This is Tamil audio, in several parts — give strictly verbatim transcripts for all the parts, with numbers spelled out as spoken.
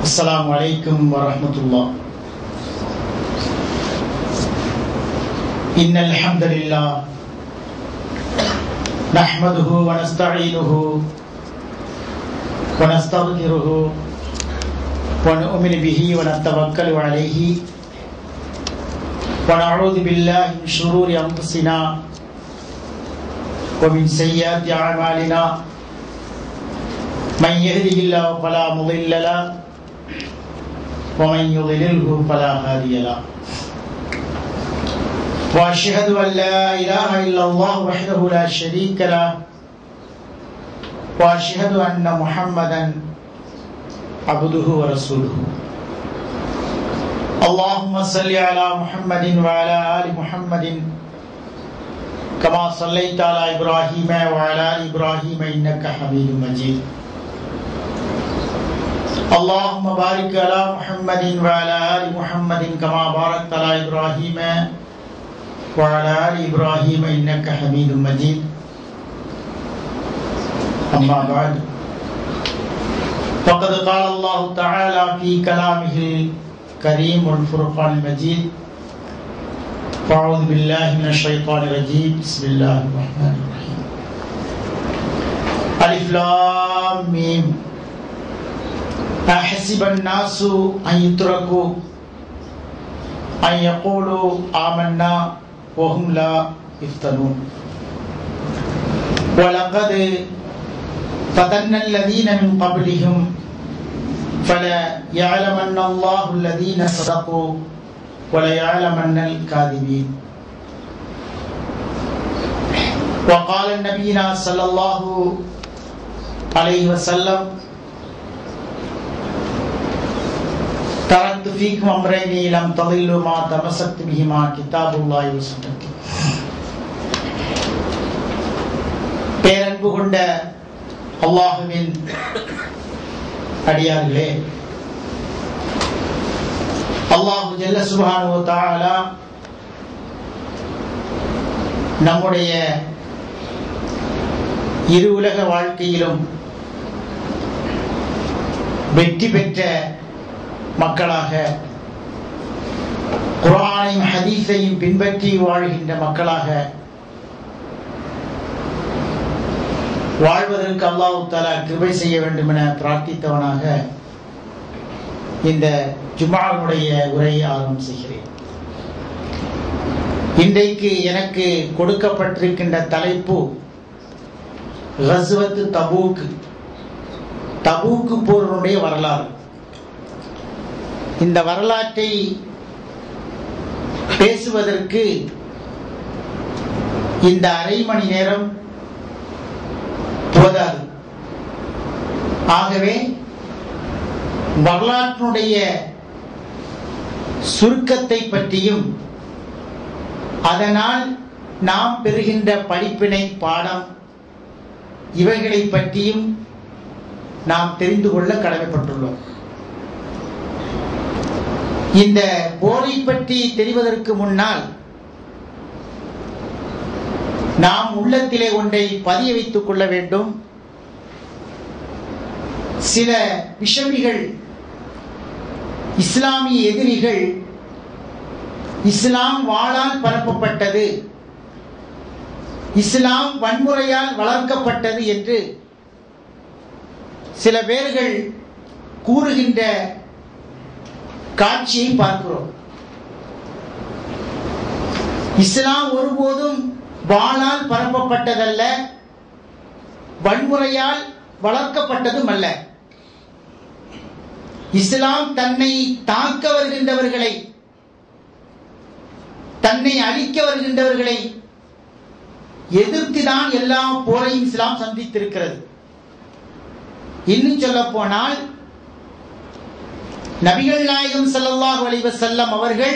السلام عليكم ورحمة الله. إن الحمد لله نحمده ونستعينه ونستغفره ونؤمن به ونتوكل عليه ونعوذ بالله من شرور أنفسنا ومن سيئات أعمالنا. من يهده الله فلا مضل له ومن يضلله فلا هادي له. وأشهد أن لا إله إلا الله وحده لا شريك له وأشهد أن محمدا عبده ورسوله. اللهم صل على محمد وعلى آل محمد كما صليت على إبراهيم وعلى آل إبراهيم إنك حميد مجيد. اللهم بارك على محمد وعلى آل محمد كما باركت على إبراهيم وعلى آل إبراهيم إنك حميد مجيد. أما بعد فقد قال الله تعالى في كلامه الكريم والفرقان المجيد: أعوذ بالله من الشيطان الرجيم. بسم الله الرحمن الرحيم. ألف لام ميم. أحسب الناس أن يتركوا أن يقولوا آمنا وهم لا يفتنون. ولقد فتنا الذين من قبلهم فلا يعلمن الله الذين صدقوا ولا يعلمن الكاذبين. وقال النبينا صلى الله عليه وسلم: تركت فيكم أمرين لم تضلوا ما تمسكت بهما كتاب الله وسنتي. பேரன்பு கொண்ட அல்லாஹ்வின் அடியார்களே, அல்லாஹ் ஜல்ல சுப்ஹானஹு வ தஆலா நம்முடைய இரு உலக வாழ்க்கையிலும் வெற்றி பெற்ற மக்களாக, குர்ஆனையும் ஹதீஸையும் பின்பற்றி வாழ்கின்ற மக்களாக வாழ்வதற்கு அல்லாஹ் தஆலா கிருபை செய்ய வேண்டும் என பிரார்த்தித்தவனாக இந்த ஜும்ஆவுடைய உரையை ஆரம்பம் செய்கிறேன். இன்றைக்கு எனக்கு கொடுக்கப்பட்டிருக்கின்ற தலைப்பு கஸ்வத் தபூக், தபூக் போரினுடைய வரலாறு. இந்த வரலாற்றை பேசுவதற்கு இந்த அரை மணி நேரம் போதாது. ஆகவே வரலாற்றினுடைய சுருக்கத்தை பற்றியும் அதனால் நாம் பெறுகின்ற படிப்பினை பாடம் இவைகளை பற்றியும் நாம் தெரிந்து கொள்ள கடமைப்பட்டுள்ளோம். இந்த போரை பற்றி தெரிவதற்கு முன்னால் நாம் உள்ளத்திலே ஒன்றை பதிய வைத்துக் கொள்ள வேண்டும். சில விஷமிகள், இஸ்லாமிய எதிரிகள், இஸ்லாம் வாளால் பரப்பப்பட்டது, இஸ்லாம் வன்முறையால் வளர்க்கப்பட்டது என்று சில பேர்கள் கூறுகின்ற காட்சியை பார்க்கிறோம். இஸ்லாம் ஒருபோதும் வாளால் பரப்பப்பட்டதல்ல, வன்முறையால் வளர்க்கப்பட்டதும் அல்ல. இஸ்லாம் தன்னை தாக்க வருகின்றவர்களை, தன்னை அழிக்க வருகின்றவர்களை எதிர்த்துதான் எல்லா போரையும் இஸ்லாம் சந்தித்திருக்கிறது. இன்னும் சொல்ல போனால் நபிகள் நாயகம் ஸல்லல்லாஹு அலைஹி வஸல்லம் அவர்கள்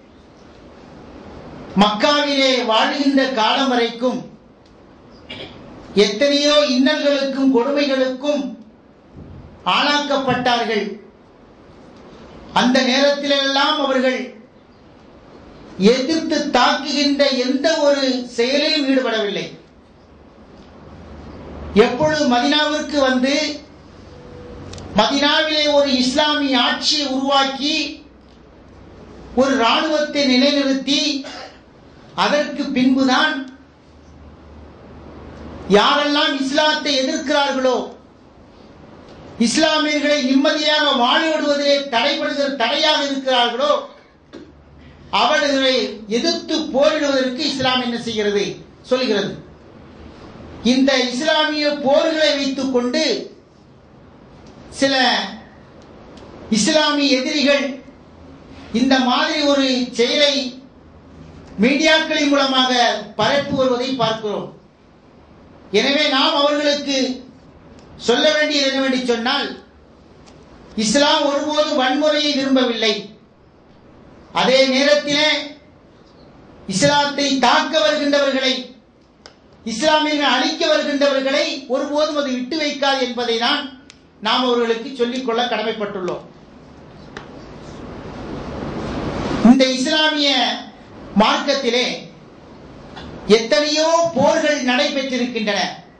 மக்காவிலே வாழுகின்ற காலம் வரைக்கும் எத்தனையோ இன்னல்களுக்கும் கொடுமைகளுக்கும் ஆளாக்கப்பட்டார்கள். அந்த நேரத்திலெல்லாம் அவர்கள் எதிர்த்து தாக்குகின்ற எந்த ஒரு செயலிலும் ஈடுபடவில்லை. எப்பொழுது மதீனாவிற்கு வந்து மதீனாவிலே ஒரு இஸ்லாமிய ஆட்சியை உருவாக்கி ஒரு இராணுவத்தை நிலைநிறுத்தி அதற்கு பின்புதான் யாரெல்லாம் இஸ்லாத்தை எதிர்க்கிறார்களோ, இஸ்லாமியர்களை நிம்மதியாக வாழவிடுவதிலே தடைபடுகிற தடையாக இருக்கிறார்களோ அவர்களை எதிர்த்து போரிடுவதற்கு இஸ்லாம் என்ன செய்கிறது சொல்கிறது. இந்த இஸ்லாமிய போர்களை வைத்துக் கொண்டு சில இஸ்லாமிய எதிரிகள் இந்த மாதிரி ஒரு செயலை மீடியாக்களின் மூலமாக பரப்பி வருவதை பார்க்கிறோம். எனவே நாம் அவர்களுக்கு சொல்ல வேண்டியது என்னவென்று சொன்னால், இஸ்லாம் ஒருபோது வன்முறையை விரும்பவில்லை. அதே நேரத்திலே இஸ்லாத்தை தாக்க வருகின்றவர்களை, இஸ்லாமியர்கள் அழிக்க வருகின்றவர்களை ஒருபோதும் அது விட்டு வைக்காது என்பதை தான் நாம் அவர்களுக்கு சொல்லிக்கொள்ள கடமைப்பட்டுள்ளோம். இந்த இஸ்லாமிய மார்க்கத்திலே எத்தனையோ போர்கள் நடைபெற்றிருக்கின்றன.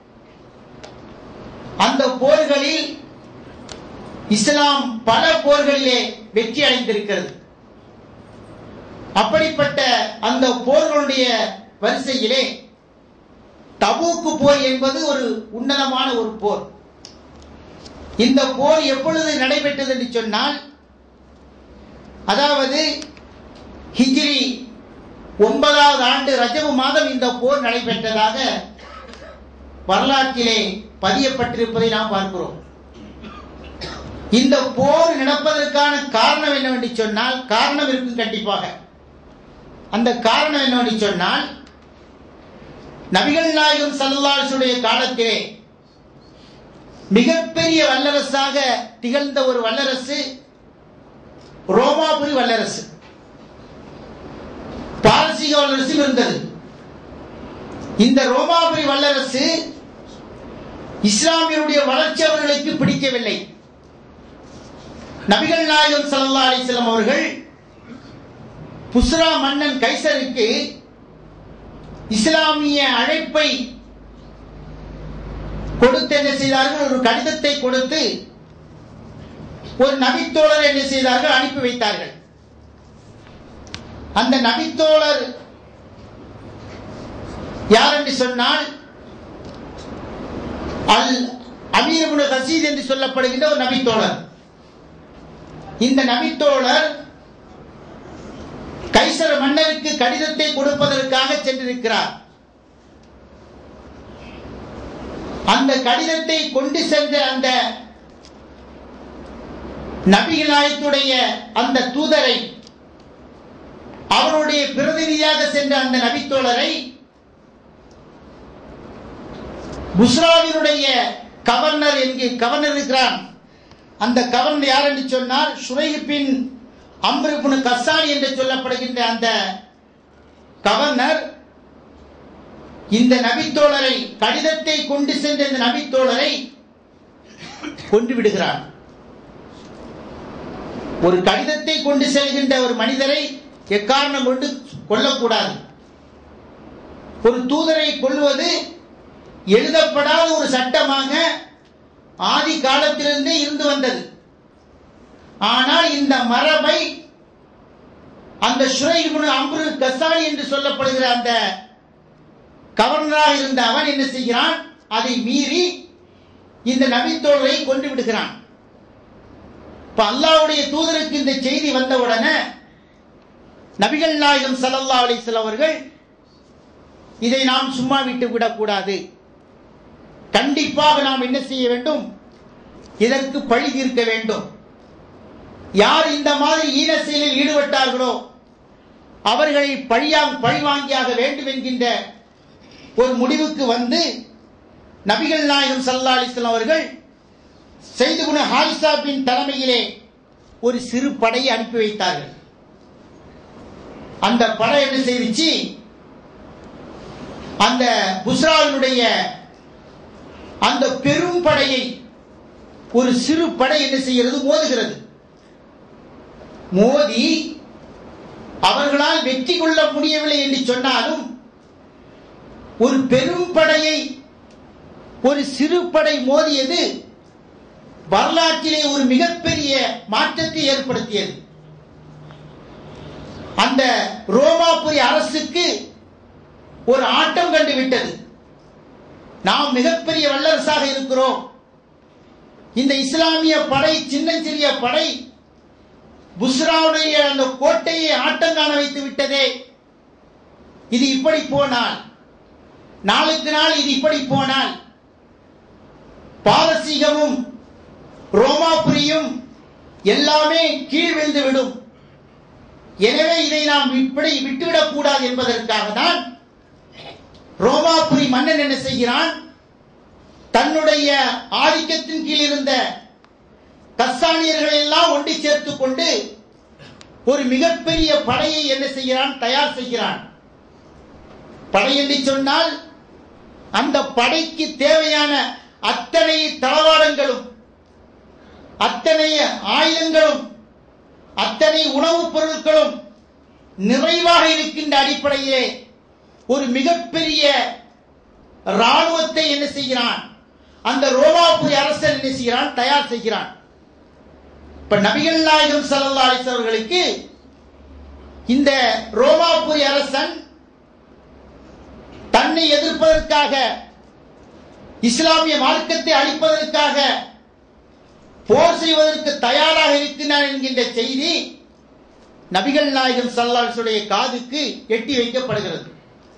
அந்த போர்களில் இஸ்லாம் பல போர்களிலே வெற்றி அடைந்திருக்கிறது. அப்படிப்பட்ட அந்த போர்களுடைய வரிசையிலே தபூக்கு போர் என்பது ஒரு உன்னதமான ஒரு போர். இந்த போர் எப்பொழுது நடைபெற்றது என்று சொன்னால், அதாவது ஹிஜ்ரி ஒன்பதாவது ஆண்டு ரஜபு மாதம் இந்த போர் நடைபெற்றதாக வரலாற்றிலே பதியப்பட்டிருப்பதை நாம் பார்க்கிறோம். இந்த போர் நடப்பதற்கான காரணம் என்னவென்று சொன்னால், காரணம் இருக்கும் கண்டிப்பாக. அந்த காரணம் என்னவென்று சொன்னால், நபிகள் நாயகம் ஸல்லல்லாஹு அலைஹி வஸல்லம் காலத்திலே மிகப்பெரிய வல்லரசாக திகழ்ந்த ஒரு வல்லரசு ரோமாபுரி வல்லரசு. பாரசீக வல்லரசு இருந்தது. இந்த ரோமாபுரி வல்லரசு இஸ்லாமியருடைய வளர்ச்சி அவர்களுக்கு பிடிக்கவில்லை. நபிகள் நாயகம் ஸல்லல்லாஹு அலைஹி வஸல்லம் அவர்கள் புஸ்ரா மன்னன் கைசருக்கு இஸ்லாமிய அழைப்பை கொடுத்து என்ன செய்தார்கள், ஒரு கடிதத்தை கொடுத்து ஒரு நபித்தோழர் என்ன செய்தார்கள், அனுப்பி வைத்தார்கள். அந்த நபித்தோழர் யார் என்று சொன்னால், அல் அமீர் இப்னு கசீத் என்று சொல்லப்படுகின்ற ஒரு நபித்தோழர். இந்த நபித்தோழர் கைசர் மன்னருக்கு கடிதத்தை கொடுப்பதற்காக சென்றிருக்கிறார். அந்த கடிதத்தை கொண்டு சென்ற அந்த நபிகள் நாயகத்துடைய அந்த தூதரை, அவருடைய பிரதிநிதியாக சென்ற அந்த நபித்தோழரை புஸ்ராவினுடைய கவர்னர் என்கிற கவர்னர் இருக்கிறான். அந்த கவர்னர் யார் என்று சொன்னால் ஷுரைஹ் பின் அம்ர் இப்னு கஸ்ஸான் என்று சொல்லப்படுகின்ற அந்த கவர்னர் இந்த நபித்தோழரை, கடிதத்தை கொண்டு சென்ற இந்த நபித்தோழரை கொன்று விடுகிறார். ஒரு கடிதத்தை கொண்டு செல்கின்ற ஒரு மனிதரை எக்காரணம் கொண்டு கொல்லக்கூடாது. ஒரு தூதரை கொல்வது எழுதப்படாத ஒரு சட்டமாக ஆதி காலத்திலிருந்தே இருந்து வந்தது. ஆனால் இந்த மரபை அந்த ஷுரைஹ் இப்னு அம்ர் கஸ்ஸானி என்று சொல்லப்படுகிற அந்த கவர்னராக இருந்த அவன் என்ன செய்கிறான், அதை மீறி இந்த நபித்தோழரை கொண்டு விடுகிறான். இப்ப அல்லாஹ்வுடைய தூதருக்கு இந்த செய்தி வந்தவுடனே நபிகள் நாயகம் ஸல்லல்லாஹு அலைஹி வஸல்லம் அவர்கள் இதை நாம் சும்மா விட்டு விடக்கூடாது, கண்டிப்பாக நாம் என்ன செய்ய வேண்டும், இதற்கு பழி தீர்க்க வேண்டும். யார் இந்த மாதிரி ஈன செயலில் ஈடுபட்டார்களோ அவர்களை பழியாக பழி வாங்கியாக வேண்டும் என்கின்ற ஒரு முடிவுக்கு வந்து நபிகள் நாயகம் ஸல்லல்லாஹு அலைஹி வஸல்லம் அவர்கள் ஸைத் இப்னு ஹாரிஸா பின் தலைமையிலே ஒரு சிறு படையை அனுப்பி வைத்தார்கள். அந்த படை என்ன செய்துச்சு, அந்த புஸ்ராவினுடைய அந்த பெரும் படையை ஒரு சிறு படை என்ன செய்கிறது, மோதுகிறது. மோதி அவர்களால் வெற்றி கொள்ள முடியவில்லை என்று சொன்னாலும் ஒரு பெரும் படையை ஒரு சிறு படை மோதியது வரலாற்றிலே ஒரு மிகப்பெரிய மாற்றத்தை ஏற்படுத்தியது. அந்த ரோமாபுரி அரசுக்கு ஒரு ஆட்டம் கண்டுவிட்டது. நாம் மிகப்பெரிய வல்லரசாக இருக்கிறோம், இந்த இஸ்லாமிய படை சின்னஞ்சிறிய படை புஸ்ராவுடைய அந்த கோட்டையை ஆட்டம் காண வைத்து விட்டதே, இது இப்படி போனால், நாளுக்கு நாள் இது இப்படி போனால் பாரசீகமும் ரோமாபுரியும் எல்லாமே கீழ் விழுந்து விடும். எனவே இதை நாம் இப்படி விட்டுவிடக் கூடாது என்பதற்காக தான் ரோமாபுரி மன்னன் என்ன செய்கிறான், தன்னுடைய ஆதிக்கத்தின் கீழ் இருந்த கஸ்ஸானியர்களை எல்லாம் ஒன்று சேர்த்துக் கொண்டு ஒரு மிகப்பெரிய படையை என்ன செய்கிறான், தயார் செய்கிறான். படை என்று சொன்னால் அந்த படைக்கு தேவையான அத்தனை தளவாடங்களும் அத்தனை ஆயுதங்களும் அத்தனை உணவுப் பொருட்களும் நிறைவாக இருக்கின்ற அடிப்படையிலே ஒரு மிகப்பெரிய ராணுவத்தை என்ன செய்கிறான், அந்த ரோமாபுரி அரசன் என்ன செய்கிறான், தயார் செய்கிறான். இப்ப நபிகள் நாயகம் ஸல்லல்லாஹு அலைஹி வஸல்லம் அவர்களுக்கு இந்த ரோமாபுரி அரசன் தன்னை எதிர்ப்பதற்காக, இஸ்லாமிய மார்க்கத்தை அழிப்பதற்காக போர் செய்வதற்கு தயாராக இருக்கிறான் என்கின்ற செய்தி நபிகள் நாயகம் ஸல்லல்லாஹு அலைஹி வஸல்லம் காதுக்கு எட்டி வைக்கப்படுகிறது.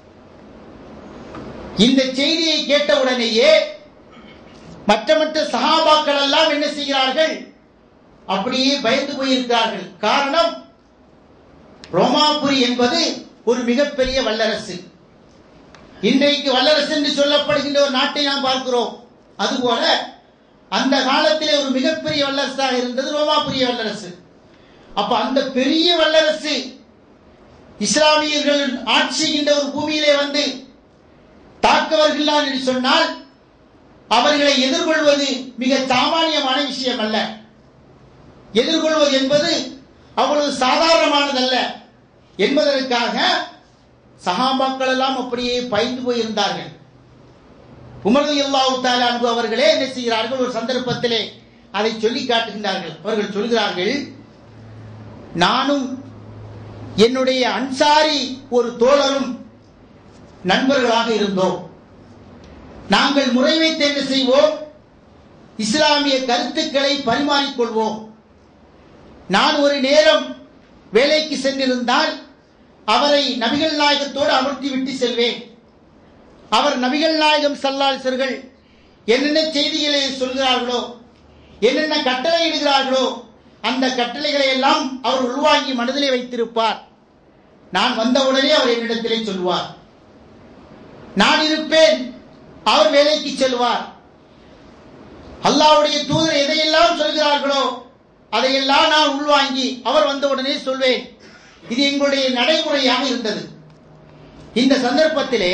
இந்த செய்தியை கேட்டவுடனேயே மற்ற மற்ற சஹாபாக்கள் எல்லாம் என்ன செய்கிறார்கள், அப்படியே பயந்து போயிருக்கிறார்கள். காரணம், ரோமாபுரி என்பது ஒரு மிகப்பெரிய வல்லரசு. இன்றைக்கு வல்லரசு என்று சொல்லப்படுகின்ற ஒரு நாட்டை நாம் பார்க்கிறோம். அதுபோல அந்த காலத்திலே ஒரு மிகப்பெரிய வல்லரசாக இருந்தது ரோமாபுரிய வல்லரசு. அப்ப அந்த பெரிய வல்லரசு இஸ்லாமியர்கள் ஆட்சி செய்கின்ற ஒரு பூமியிலே வந்து தாக்க வருகிறார் என்று சொன்னால் அவர்களை எதிர்கொள்வது மிக சாமானியமான விஷயம் அல்ல. எதிர்கொள்வது என்பது அவ்வளவு சாதாரணமானதல்ல என்பதற்காக சஹாபாக்கள் எல்லாம் அப்படியே பயந்து போயிருந்தார்கள். உமர் ரலியல்லாஹு தஆலா அன்ஹு அவர்களே என்ன செய்கிறார்கள், ஒரு சந்தர்ப்பத்திலே அதை சொல்லி காட்டுகின்றார்கள். அவர்கள் சொல்கிறார்கள், நானும் என்னுடைய அன்சாரி ஒரு தோழரும் நண்பர்களாக இருந்தோம். நாங்கள் முறை வைத்து என்ன செய்வோம், இஸ்லாமிய கருத்துக்களை பரிமாறிக்கொள்வோம். நான் ஒரு நேரம் வேலைக்கு சென்றிருந்தால் அவரை நபிகள் நாயகத்தோடு அமர்த்தி விட்டு செல்வேன். அவர் நபிகள் நாயகம் ஸல்லல்லாஹு அலைஹி வஸல்லம் என்னென்ன செய்திகளை சொல்கிறார்களோ, என்னென்ன கட்டளை இடுகிறார்களோ, அந்த கட்டளைகளை எல்லாம் அவர் உள்வாங்கி மனதிலே வைத்திருப்பார். நான் வந்தவுடனே அவர் என்னிடத்திலே சொல்வார். நான் இருப்பேன், அவர் வேலைக்கு செல்வார். அல்லாஹ்வுடைய தூதர் எதையெல்லாம் சொல்கிறார்களோ அதையெல்லாம் நான் உள்வாங்கி அவர் வந்தவுடனே சொல்வேன். இது எங்களுடைய நடைமுறையாக இருந்தது. இந்த சந்தர்ப்பத்திலே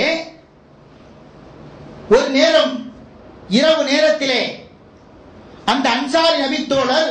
ஒரு நேரம் இரவு நேரத்திலே அந்த அன்சாரி நபித்தோழர்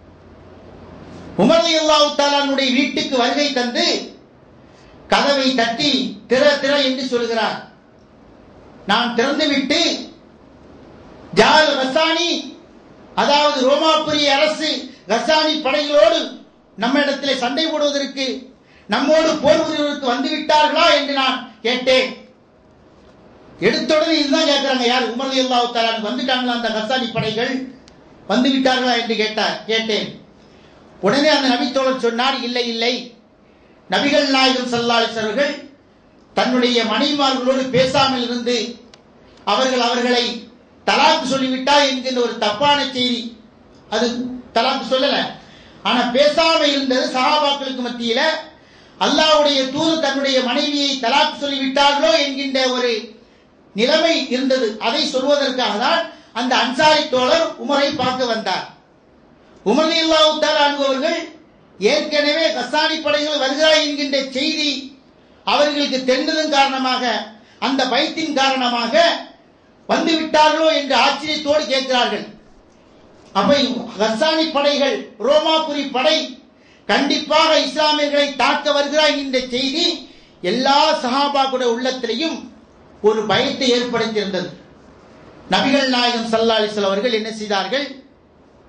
உமர் ரலியல்லாஹு தஆலாவுடைய வீட்டுக்கு வருகை தந்து கதவை தட்டி திற திற என்று சொல்கிறார். நான் திறந்துவிட்டு ஜால் கஸ்ஸானி, அதாவது ரோமாபுரி அரசு கஸ்ஸானி படைகளோடு நம்ம இடத்திலே சண்டை போடுவதற்கு, நம்மோடு போர் புரிவதற்கு வந்துவிட்டார்களா என்று நான் கேட்டேன். எடுத்தோடனே இதுதான் கேட்கிறாங்க, யார், உமர் ரலியல்லாஹு தஆலா வந்துட்டாங்களா, அந்த கஸ்ஸானி படைகள் வந்து விட்டார்களா என்று கேட்டார். கேட்டேன். உடனே அந்த நபித்தோழர் சொன்னார், இல்லை இல்லை, நபிகள் நாயகம் ஸல்லல்லாஹு அலைஹி வஸல்லம் தன்னுடைய மனைவிமார்களோடு பேசாமல் இருந்து அவர்கள் அவர்களை தலாக்கு சொல்லிவிட்டார் என்கின்ற ஒரு தப்பான செய்தி. அது தலாக்கு சொல்லல, ஆனா பேசாம இருந்தது சஹாபாக்களுக்கு மத்தியில அல்லாஹ்வுடைய தூதர் தன்னுடைய மனைவியை தலாக்கு சொல்லிவிட்டார்களோ என்கின்ற ஒரு நிலைமை இருந்தது. அதை சொல்வதற்காக தான் அந்த அன்சாரி தோழர் உமரை பார்க்க வந்தார். உமர் ரலியல்லாஹு தஆலா அன்ஹு அவர்கள் ஏற்கனவே கஸ்ஸானி படைகள் வருகிறாய் என்கின்ற செய்தி அவர்களுக்கு தெரிந்ததன் காரணமாக, அந்த பயத்தின் காரணமாக வந்து விட்டார்களோ என்று ஆச்சரியத்தோடு கேட்கிறார்கள். அப்ப கஸ்ஸானி படைகள், ரோமாபுரி படை கண்டிப்பாக இஸ்லாமியர்களை தாக்க வருகிறாய் என்கின்ற செய்தி எல்லா சஹாபாக்களுடைய உள்ளத்திலையும் ஒரு பயத்தை ஏற்படுத்தியிருந்தது. நபிகள் நாயகம் ஸல்லல்லாஹு அலைஹி வஸல்லம் அவர்கள் என்ன செய்தார்கள்,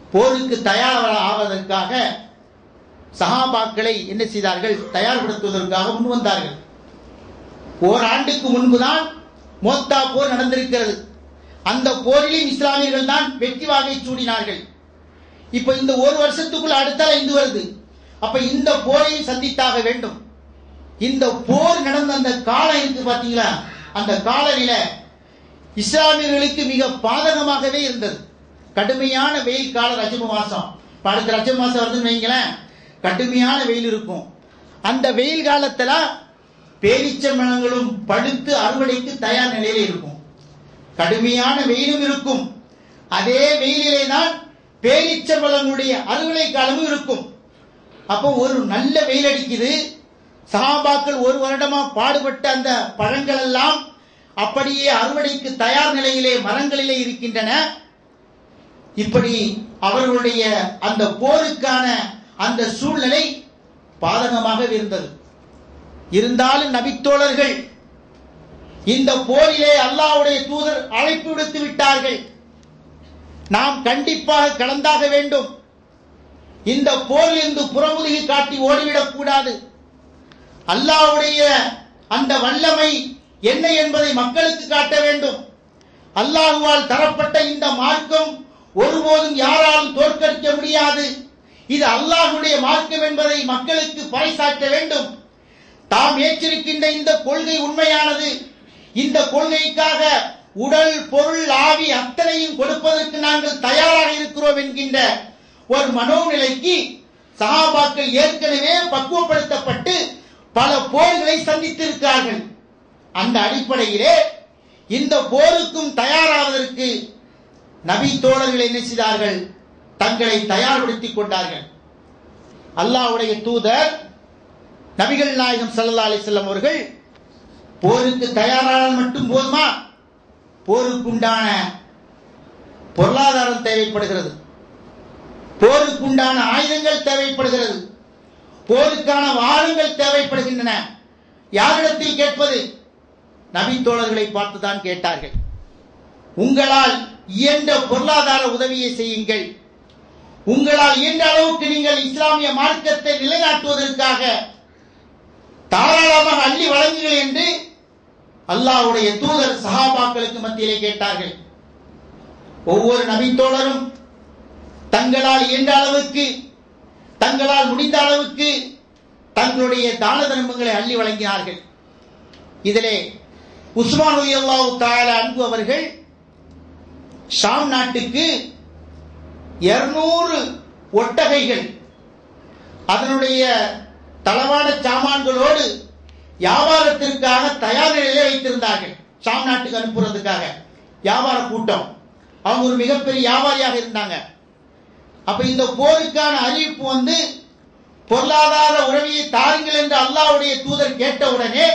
போருக்கு தயார் ஆவதற்காக சஹாபாக்களை என்ன செய்தார்கள்? தயார்படுத்துவதற்காக முன் வந்தார்கள். ஓராண்டுக்கு முன்புதான் மோத்தா போர் நடந்திருக்கிறது. அந்த போரிலும் இஸ்லாமியர்கள் தான் வெற்றி வாகை சூடினார்கள். இப்ப இந்த ஒரு வருஷத்துக்குள்ள அடுத்தால இந்து வருது. அப்ப இந்த போரையும் சந்தித்தாக வேண்டும். இந்த போர் நடந்த அந்த காலம் இருக்கு பாத்தீங்களா, அந்த காலநில இஸ்லாமியர்களுக்கு மிக பாதகமாகவே இருந்தது. கடுமையான வெயில் கால ரஜப மாசம், அடுத்த ரஜப மாசம் வருதுன்னு வைங்களேன், கடுமையான வெயில் இருக்கும். அந்த வெயில் காலத்துல பேரிச்சம்பழங்களும் பழுத்து அறுவடைக்கு தயார் நிலையில இருக்கும். கடுமையான வெயிலும் இருக்கும். அதே வெயிலிலே தான் பேரிச்சம்பழங்களுடைய அறுவடை காலமும் இருக்கும். அப்போ ஒரு நல்ல வெயில் அடிக்குது. சஹாபாக்கள் ஒரு வருடமா பாடுபட்ட அந்த பழங்கள் எல்லாம் அப்படியே அறுவடைக்கு தயார் நிலையிலே மரங்களிலே இருக்கின்றன. இப்படி அவர்களுடைய அந்த போருக்கான அந்த சூழ்நிலை பாதகமாக இருந்தது. இருந்தாலும் நபித்தோழர்கள் இந்த போரிலே அல்லாஹ்வுடைய தூதர் அழைப்பு விடுத்து விட்டார்கள். நாம் கண்டிப்பாக கலந்தாக வேண்டும். இந்த போரில் இருந்து புறமுதுகி காட்டி ஓடிவிடக் கூடாது. அல்லாஹ்வுடைய அந்த வல்லமை என்ன என்பதை மக்களுக்கு காட்ட வேண்டும். அல்லாஹ்வால் தரப்பட்ட இந்த மார்க்கம் ஒருபோதும் யாராலும் தோற்கடிக்க முடியாது. இது அல்லாஹ்வுடைய மார்க்கம் என்பதை மக்களுக்கு பறைசாற்ற வேண்டும். தாம் ஏற்றிருக்கின்ற இந்த கொள்கை உண்மையானது. இந்த கொள்கைக்காக உடல், பொருள், ஆவி அத்தனையும் கொடுப்பதற்கு நாங்கள் தயாராக இருக்கிறோம் என்கின்ற ஒரு மனோநிலைக்கு சஹாபாக்கள் ஏற்கனவே பக்குவப்படுத்தப்பட்டு பல போர்களை சந்தித்திருக்கிறார்கள். அந்த அடிப்படையிலே இந்த போருக்கும் தயாராவதற்கு நபி தோழர்கள் என்ன செய்தார்கள்? தங்களை தயார்படுத்திக் கொண்டார்கள். அல்லாஹ்வுடைய தூதர் நபிகள் நாயகம் ஸல்லல்லாஹு அலைஹி வஸல்லம் அவர்கள் போருக்கு தயாரானால் மட்டும் போதுமா? போருக்குண்டான பொருளாதாரம் தேவைப்படுகிறது, போருக்குண்டான ஆயுதங்கள் தேவைப்படுகிறது, போருக்கான வாகனங்கள் தேவைப்படுகின்றன. யாரிடத்தில் கேட்பது? நபி தோழர்களை பார்த்துதான் கேட்டார்கள். உங்களால் இயன்ற பொருளாதார உதவியை செய்யுங்கள். உங்களால் இயன்ற அளவுக்கு நீங்கள் இஸ்லாமிய மார்க்கத்தை நிலைநாட்டுவதற்காக தாராளமாக அள்ளி வழங்குங்கள் என்று அல்லாஹ்வுடைய தூதர் சஹாபாக்களுக்கு மத்தியிலே கேட்டார்கள். ஒவ்வொரு நபி தோழரும் தங்களால் இயன்ற அளவுக்கு, தங்களால் முடிந்த அளவுக்கு தங்களுடைய தான தர்மங்களை அள்ளி வழங்கினார்கள். இதிலே உஸ்மான் ரலியல்லாஹு தஆலா அன்ஹு அவர்கள் ஷாம் நாட்டுக்கு இருநூறு ஒட்டகைகள் அதனுடைய தளவாட சாமான்களோடு வியாபாரத்திற்காக தயார் நிலையிலே வைத்திருந்தார்கள். ஷாம் நாட்டுக்கு அனுப்புறதுக்காக வியாபார கூட்டம். அவங்க ஒரு மிகப்பெரிய வியாபாரியாக இருந்தாங்க. அப்ப இந்த போருக்கான அறிவிப்பு வந்து பொருளாதார உதவியை தாருங்கள் என்று அல்லாஹ்வுடைய தூதர் கேட்டவுடனே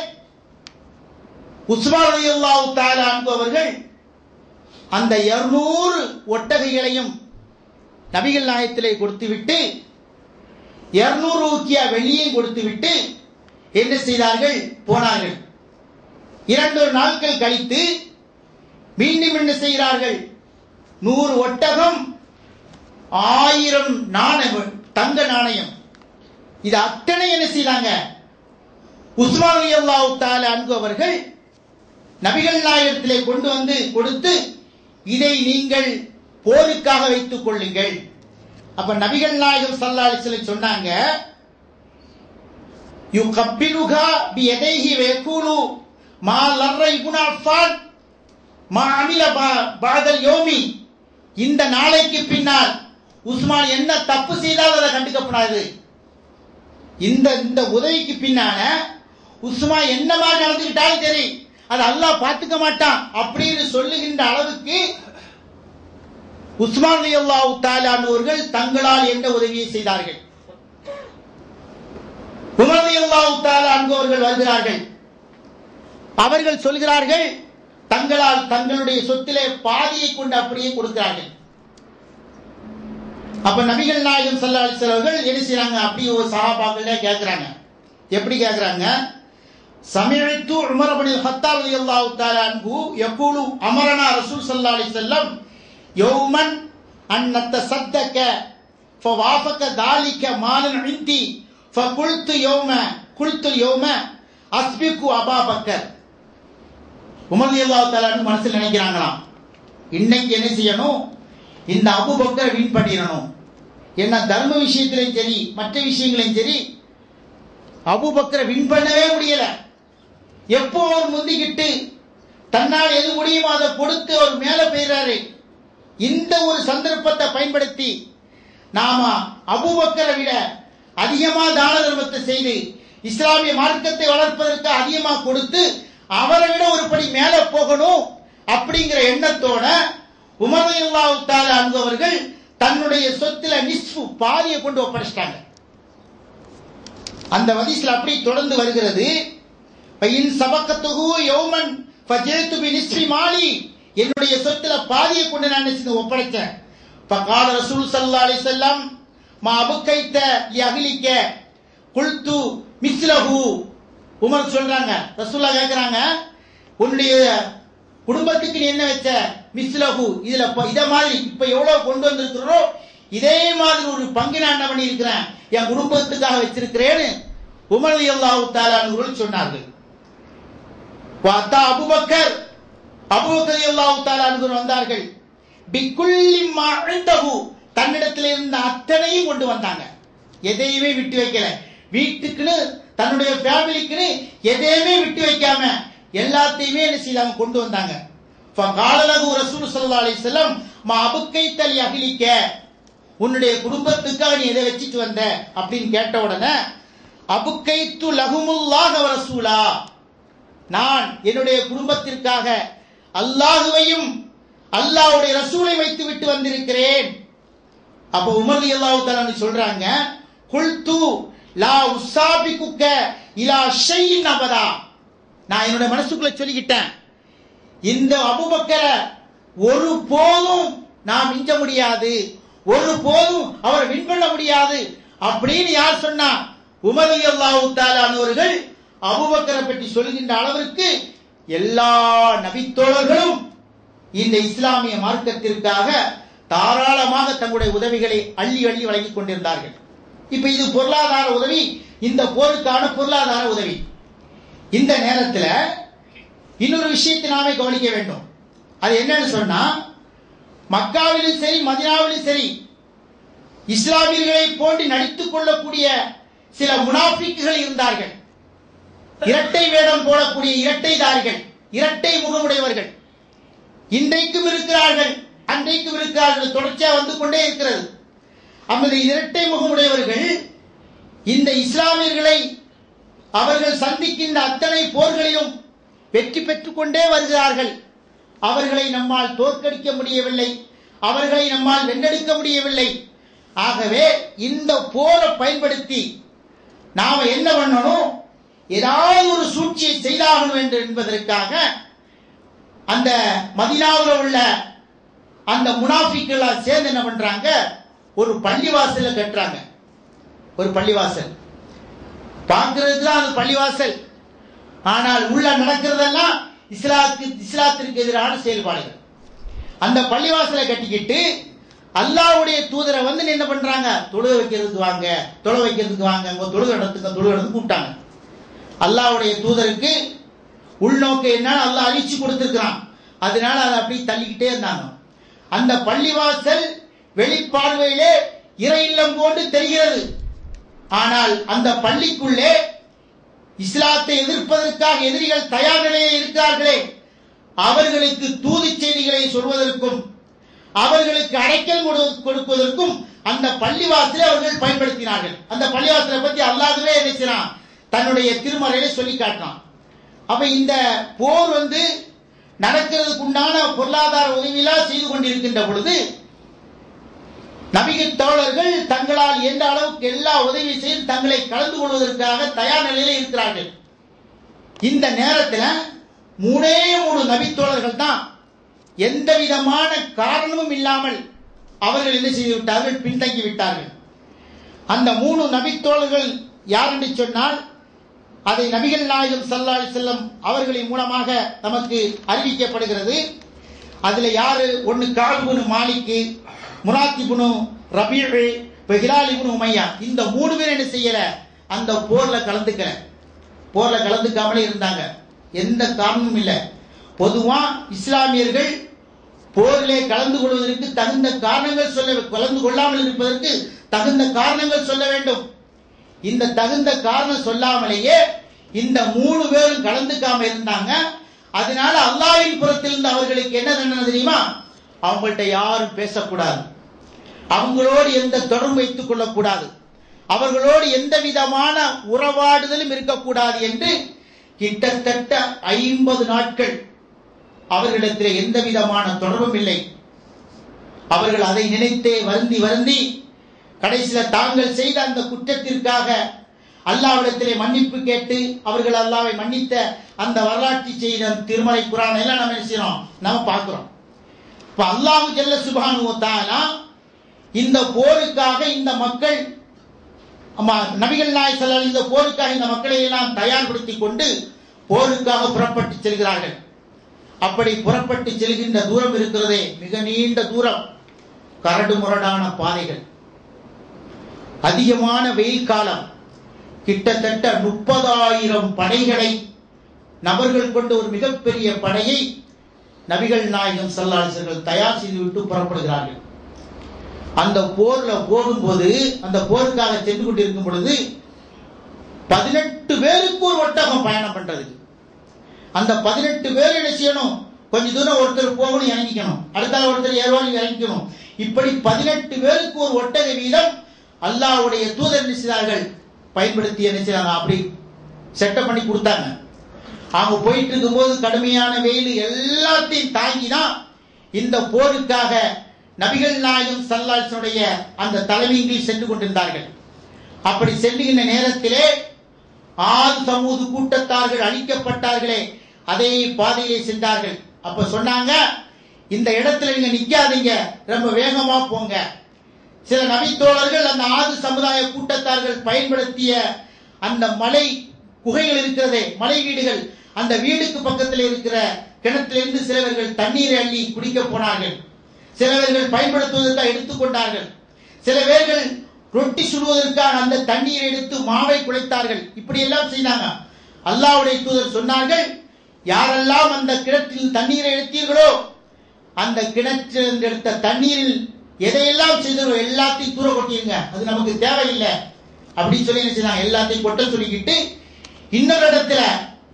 உஸ்மான் ரலியல்லாஹு தஆலா அன்ஹு அவர்கள் அந்த இருநூறு ஒட்டகைகளையும் நபிகள் நாயகத்திலே கொடுத்துவிட்டு இருநூறு ஊக்கியா வெள்ளியை கொடுத்துவிட்டு என்ன செய்தார்கள்? போனார்கள். இரண்டு நாட்கள் கழித்து மீண்டும் என்ன செய்கிறார்கள்? நூறு ஒட்டகம், ஆயிரம் நாணயம், தங்க நாணயம், இது அத்தனை என்ன செய்தாங்க? உஸ்மான் ரலியல்லாஹு தஆலா அன்ஹு அவர்கள் நபிகள் நாயகத்திலே கொண்டு வந்து கொடுத்து, இதை நீங்கள் போருக்காக வைத்துக் கொள்ளுங்கள். அப்ப நபிகள் நாயகம் ஸல்லல்லாஹு அலைஹி வஸல்லம் சொன்னாங்க, யுகப்பிலுகா பியதைஹி வயகூலு மா லர்ர இப்னு அஃபான் மா அமில பஅதல் யௌமி. இந்த நாளைக்கு பின்னால் உஸ்மான் என்ன தப்பு செய்தால் அதை கண்டுக்கப்படாது. இந்த இந்த உதவிக்கு பின்னால உஸ்மான் என்ன மாதிரி நடந்துக்கிட்டாலும் சரி, அது அல்லாஹ் பார்த்துக்க மாட்டான் அப்படின்னு சொல்லுகின்ற அளவுக்கு உஸ்மான் ரலியல்லாஹு தஆலா அவர்கள் தங்களால் என்ன உதவியை செய்தார்கள். உமர் ரலியல்லாஹு தஆலா அவர்கள் வருகிறார்கள். அவர்கள் சொல்கிறார்கள், தங்களால் தங்களுடைய சொத்திலே பாதியை கொண்டு அப்படியே கொடுக்கிறார்கள். அப்ப நபிகள் நாயகம் ஸல்லல்லாஹு அலைஹி வஸல்லம் அவர்கள் என்ன செய்றாங்க? அப்படி ஒரு சஹாபாக்களே கேக்குறாங்க. எப்படி கேக்குறாங்க? சமிஅத்து உமர் இப்னு ஹத்தாப் ரலியல்லாஹு தஆலா அன்ஹு யகூலு அமரனா ரசூல் ஸல்லல்லாஹு அலைஹி வஸல்லம் யௌமன் அன் நத்தசத்தக ஃபவாஃபக தாலிக மாலன் இந்தி ஃபகுல்து யௌம குல்து யௌம அஸ்பிகு அபூபக்கர். உமர் ரலியல்லாஹு தஆலா மனசில் நினைக்கிறாங்களாம், இன்னைக்கு என்ன செய்யணும், இந்த அபூபக்கரை வின் பண்ணிடணும். என்ன தர்ம விஷயத்திலையும் சரி மற்ற விஷயங்களையும் சரி அபூபக்கரை வின் பண்ணவே முடியல. எப்போ அவர் முந்திக்கிட்டு தன்னால் எது முடியுமோ அதை கொடுத்து அவர் மேல போயிறாரு. இந்த ஒரு சந்தர்ப்பத்தை பயன்படுத்தி நாம அபூபக்கரை விட அதிகமா தான தர்மத்தை செய்து இஸ்லாமிய மார்க்கத்தை வளர்ப்பதற்கு அதிகமா கொடுத்து அவரை விட ஒரு படி மேல போகணும் அப்படிங்கிற எண்ணத்தோட உமர் ரலியல்லாஹு தஆலா அன்ஹு அவர்கள் தன்னுடைய சொத்துல நிஸ்ஃபு பாதியை கொண்டு ஒப்படைச்சிட்டாங்க. அந்த ஹதீஸ்ல அப்படி தொடர்ந்து வருகிறது, பையின் சபக்கத்துஹு யௌமன் ஃபஜிது பினிஸ்ஃபி மாலி, என்னுடைய சொத்துல பாதியை கொண்டு நான் நினைச்சு ஒப்படைச்சேன். ஃபகால ரசூல் ஸல்லல்லாஹு அலைஹி வஸல்லம் மா அபுகைத யஹ்லிக குல்து மிஸ்லஹு. உமர் சொல்றாங்க, ரசூலுல்லாஹ் கேக்குறாங்க, உன்னுடைய குடும்பத்துக்கு நீ என்ன வச்ச? மிஸ்லஹு, இதுல இத மாதிரி இப்ப எவ்வளவு கொண்டு வந்திருக்கிறோ இதே மாதிரி ஒரு பங்கு நான் என்ன பண்ணி இருக்கிறேன், என் குடும்பத்துக்காக வச்சிருக்கிறேன்னு உமர் ரலியல்லாஹு தஆலா அவர்கள் சொன்னார்கள். வாத்தா அபூபக்கர், அபூபக்கர் ரலியல்லாஹு தஆலா அவர்கள் வந்தார்கள். பிக்குல்லி மா இந்தஹு, தன்னிடத்தில் இருந்த அத்தனையும் கொண்டு வந்தாங்க, எதையுமே விட்டு வைக்கல. வீட்டுக்குன்னு தன்னுடைய ஃபேமிலிக்குன்னு எதையுமே விட்டு வைக்காம எல்லாத்தையுமே என்ன செய்தாங்க, கொண்டு வந்தாங்க. ஃபகால லஹு ரசூல் ஸல்லல்லாஹு அலைஹி வஸல்லம் மா அபுகைத லியஹ்லிக, உன்னுடைய குடும்பத்துக்காக நீ எதை வச்சிட்டு வந்த அப்படின்னு கேட்ட உடனே அபுகைத்து லஹுமுல்லாஹ வ ரசூலா, நான் என்னுடைய குடும்பத்திற்காக அல்லாஹ்வையும் அல்லாஹ்வுடைய ரசூலை வைத்து விட்டு வந்திருக்கிறேன். அப்ப உமர் ரலியல்லாஹு தஆலா சொல்றாங்க, குல்து லா உஸாபிகுக இலா ஷைஇன் அபதா, நான் என்னோட மனசுக்குள்ள சொல்லிக்கிட்டேன், இந்த அபூபக்கரை ஒரு போதும் நாம் மிஞ்ச முடியாது, ஒரு போதும் அவர் வின் பண்ண முடியாது அப்படின்னு யார் சொன்னா? உமர் ரலியல்லாஹு தஆலா அவர்கள் அபூபக்கரை பற்றி சொல்கின்ற அளவிற்கு எல்லா நபித்தோழர்களும் இந்த இஸ்லாமிய மார்க்கத்திற்காக தாராளமாக தங்களுடைய உதவிகளை அள்ளி அள்ளி வழங்கிக் கொண்டிருந்தார்கள். இப்ப இது பொருளாதார உதவி, இந்த போருக்கான பொருளாதார உதவி. இந்த நேரத்தில் இன்னொரு விஷயத்தை நாமே கவனிக்க வேண்டும். அது என்னன்னு சொன்னா, மக்காவிலும் சரி மதீனாவிலும் சரி இஸ்லாமியர்களை போன்று நடித்துக் கொள்ளக்கூடிய சில முனாஃபிக்குகள் இருந்தார்கள். இரட்டை வேடம் போடக்கூடிய இரட்டைதாரிகள், இரட்டை முகமுடையவர்கள் இன்றைக்கும் இருக்கிறார்கள், அன்றைக்கும் இருக்கிறார்கள், தொடர்ச்சியா வந்து கொண்டே இருக்கிறது. அந்த இரட்டை முகமுடையவர்கள் இந்த இஸ்லாமியர்களை அவர்கள் சந்திக்கின்ற அத்தனை போர்களிலும் வெற்றி பெற்றுக் கொண்டே வருகிறார்கள். அவர்களை நம்மால் தோற்கடிக்க முடியவில்லை, அவர்களை நம்மால் வென்றெடுக்க முடியவில்லை. ஆகவே இந்த போரை பயன்படுத்தி நாம என்ன பண்ணணும், ஏதாவது ஒரு சூழ்ச்சியை செய்தாகணும் என்று என்பதற்காக அந்த மதீனாவில் உள்ள அந்த முனாஃபிக்குகள் சேர்ந்து என்ன பண்றாங்க, ஒரு பள்ளிவாசல கட்டுறாங்க. ஒரு பள்ளிவாசல் பார்க்கிறதுக்கு தான் அது பள்ளிவாசல், ஆனால் உள்ள நடக்கிறதெல்லாம் இஸ்லாத்துக்கு இஸ்லாத்திற்கு எதிரான செயல்பாடுகள். அந்த பள்ளிவாசலை கட்டிக்கிட்டு அல்லாஹ்வுடைய தூதரை வந்து என்ன பண்றாங்க, தொழுகை வைக்கிறதுக்கு வாங்க, தொழ வைக்கிறதுக்கு வாங்க, தொழுகை நடத்துங்க, தொழுகை நடத்து கூப்பிட்டாங்க. அல்லாஹ்வுடைய தூதருக்கு உள்நோக்க என்ன அல்லாஹ் அறிவிச்சு கொடுத்திருக்கிறான், அதனால அதை அப்படி தள்ளிக்கிட்டே இருந்தாங்க. அந்த பள்ளிவாசல் வெளிப்பார்வையிலே இறை இல்லம் போன்று தெரிகிறது. ஆனால் அந்த பள்ளிக்குள்ளே இஸ்லாத்தை எதிர்ப்பதற்காக எதிரிகள் தயார் நிலையில் இருக்கிறார்களே, அவர்களுக்கு தூது செய்திகளை சொல்வதற்கும் அவர்களுக்கு அடைக்கல் கொடுப்பதற்கும் அந்த பள்ளிவாசலை அவர்கள் பயன்படுத்தினார்கள். அந்த பள்ளிவாசலை பற்றி அல்லாஹ்வே என்ன செய்றான், தன்னுடைய திருமறையில சொல்லி காட்டினான். அப்ப இந்த போர் வந்து நடக்கிறதுக்கு உண்டான பொருளாதார உதவியெல்லாம் செய்து கொண்டிருக்கின்ற பொழுது நபிகள் தோழர்கள் தங்களால் எந்த அளவுக்கு எல்லா உதவி செய்து தங்களை கலந்து கொள்வதற்காக தயார் நிலையில் இருக்கிறார்கள். இந்த நேரத்தில் மூணே மூணு நபித்தோழர்கள் தான் எந்த விதமான காரணமும் இல்லாமல் அவர்கள் என்ன செய்து விட்டார்கள், பின்தங்கி விட்டார்கள். அந்த மூணு நபித்தோழர்கள் யார் என்று சொன்னால் அதை நபிகள் நாயகம் ஸல்லல்லாஹு அலைஹி வஸல்லம் அவர்களின் மூலமாக நமக்கு அறிவிக்கப்படுகிறது. அதுல யாரு, ஒன்னு கஅப் இப்னு மாலிக், முராத் இப்னு ரபீஉ, ஹிலால் இப்னு உமையா, இந்த மூணு பேர் என்ன செய்யல, அந்த போர்ல கலந்துக்கல. போர்ல கலந்துக்காமலே இருந்தாங்க. எந்த காரணமும் இல்லை. பொதுவா இஸ்லாமியர்கள் போரிலே கலந்து கொள்வதற்கு தகுந்த காரணங்கள் சொல்ல, கலந்து கொள்ளாமல் இருப்பதற்கு தகுந்த காரணங்கள் சொல்ல வேண்டும். இந்த தகுந்த காரணம் சொல்லாமலேயே இந்த மூணு பேரும் கலந்துக்காம இருந்தாங்க. அதனால அல்லாஹ்வின் புறத்திலிருந்து அவர்களுக்கு என்ன தண்டனை தெரியுமா? அவங்கள்ட்ட யாரும் பேசக்கூடாது, அவங்களோடு எந்த தொடர்பு வைத்துக் கொள்ளக்கூடாது, அவர்களோடு எந்த விதமான உறவாடுதலும் இருக்கக்கூடாது என்று கிட்டத்தட்ட ஐம்பது நாட்கள் அவர்களிடத்தில் எந்த விதமான தொடர்பும் இல்லை. அவர்கள் அதை நினைத்தே வருந்தி வருந்தி கடைசியில் தாங்கள் செய்த அந்த குற்றத்திற்காக அல்லாஹ்விடத்திலே மன்னிப்பு கேட்டு அவர்கள் அல்லாஹ்வை மன்னித்த அந்த வரலாற்று செய்த திருமறை குர்ஆன் எல்லாம் நம்ம என்ன செய்யறோம், நம்ம பார்க்கிறோம். இப்ப அல்லாஹ் ஜல்ல சுப்ஹானஹு வ தஆலா இந்த போருக்காக இந்த மக்கள் நபிகள் நாயகம் ஸல்லல்லாஹு அலைஹி வஸல்லம் இந்த போருக்காக இந்த மக்களை எல்லாம் தயார்படுத்தி கொண்டு போருக்காக புறப்பட்டு செல்கிறார்கள். அப்படி புறப்பட்டு செல்கின்ற தூரம் இருக்கிறதே மிக நீண்ட தூரம், கரடு முரடான பாதைகள், அதிகமான வெயில் காலம், கிட்டத்தட்ட முப்பதாயிரம் படைகளை நபர்கள் கொண்ட ஒரு மிகப்பெரிய படையை நபிகள் நாயகம் ஸல்லல்லாஹு அலைஹி வஸல்லம் தயார் செய்துவிட்டு புறப்படுகிறார்கள். அந்த போர்ல போகும்போது, அந்த போருக்காக சென்று கொண்டிருக்கும் பொழுது பதினெட்டு பேருக்கு ஒரு ஒட்டகம் பயணம் பண்றது. அந்த பதினெட்டு பேர் என்ன செய்யணும், கொஞ்ச தூரம் ஒருத்தர் போகணும், இறங்கிக்கணும், அடுத்தால ஒருத்தர் ஏறுவாங்க இறங்கிக்கணும். இப்படி பதினெட்டு பேருக்கு ஒரு ஒட்டக வீதம் அல்லாஹ்வுடைய தூதர் நினைச்சார்கள் பயன்படுத்தி என்ன செய்றாங்க, அப்படி செட்டப் பண்ணி கொடுத்தாங்க. அவங்க போயிட்டு இருக்கும்போது கடுமையான வெயில் எல்லாத்தையும் தாங்கிதான் இந்த போருக்காக நபிகள் நாயகம் ஸல்லல்லாஹு அலைஹி வஸல்லம் அந்த தலைமையில் சென்று கொண்டிருந்தார்கள். அப்படி செல்லுகின்ற நேரத்திலே ஆது சமூது கூட்டத்தார்கள் அழிக்கப்பட்டார்களே, அதே பாதையிலே சென்றார்கள். அப்ப சொன்னாங்க, இந்த இடத்துல நீங்க நிக்காதீங்க, ரொம்ப வேகமா போங்க. சில நபித்தோழர்கள் அந்த ஆது சமுதாய கூட்டத்தார்கள் பயன்படுத்திய அந்த மலை குகைகள் இருக்கிறதே, மலை வீடுகள், அந்த வீடுக்கு பக்கத்தில் இருக்கிற கிணத்திலிருந்து சிலவர்கள் தண்ணீரை அள்ளி குடிக்க போனார்கள், சிலவர்கள் பயன்படுத்துவதற்காக எடுத்துக்கொண்டார்கள், சில பேர்கள் ரொட்டி சுடுவதற்காக அந்த தண்ணீரை எடுத்து மாவை குழைத்தார்கள். இப்படி எல்லாம் செய்தாங்க. அல்லாஹ்வுடைய தூதர் சொன்னார்கள், யாரெல்லாம் அந்த கிணற்றில் தண்ணீரை எடுத்தீர்களோ அந்த கிணற்றில் எடுத்த தண்ணீரில் எதையெல்லாம் செய்தோ எல்லாத்தையும் தூர கொட்டிருங்க, அது நமக்கு தேவையில்லை அப்படின்னு சொல்லி என்ன செய்தாங்க, எல்லாத்தையும் கொட்ட சொல்லிக்கிட்டு இன்னொரு இடத்துல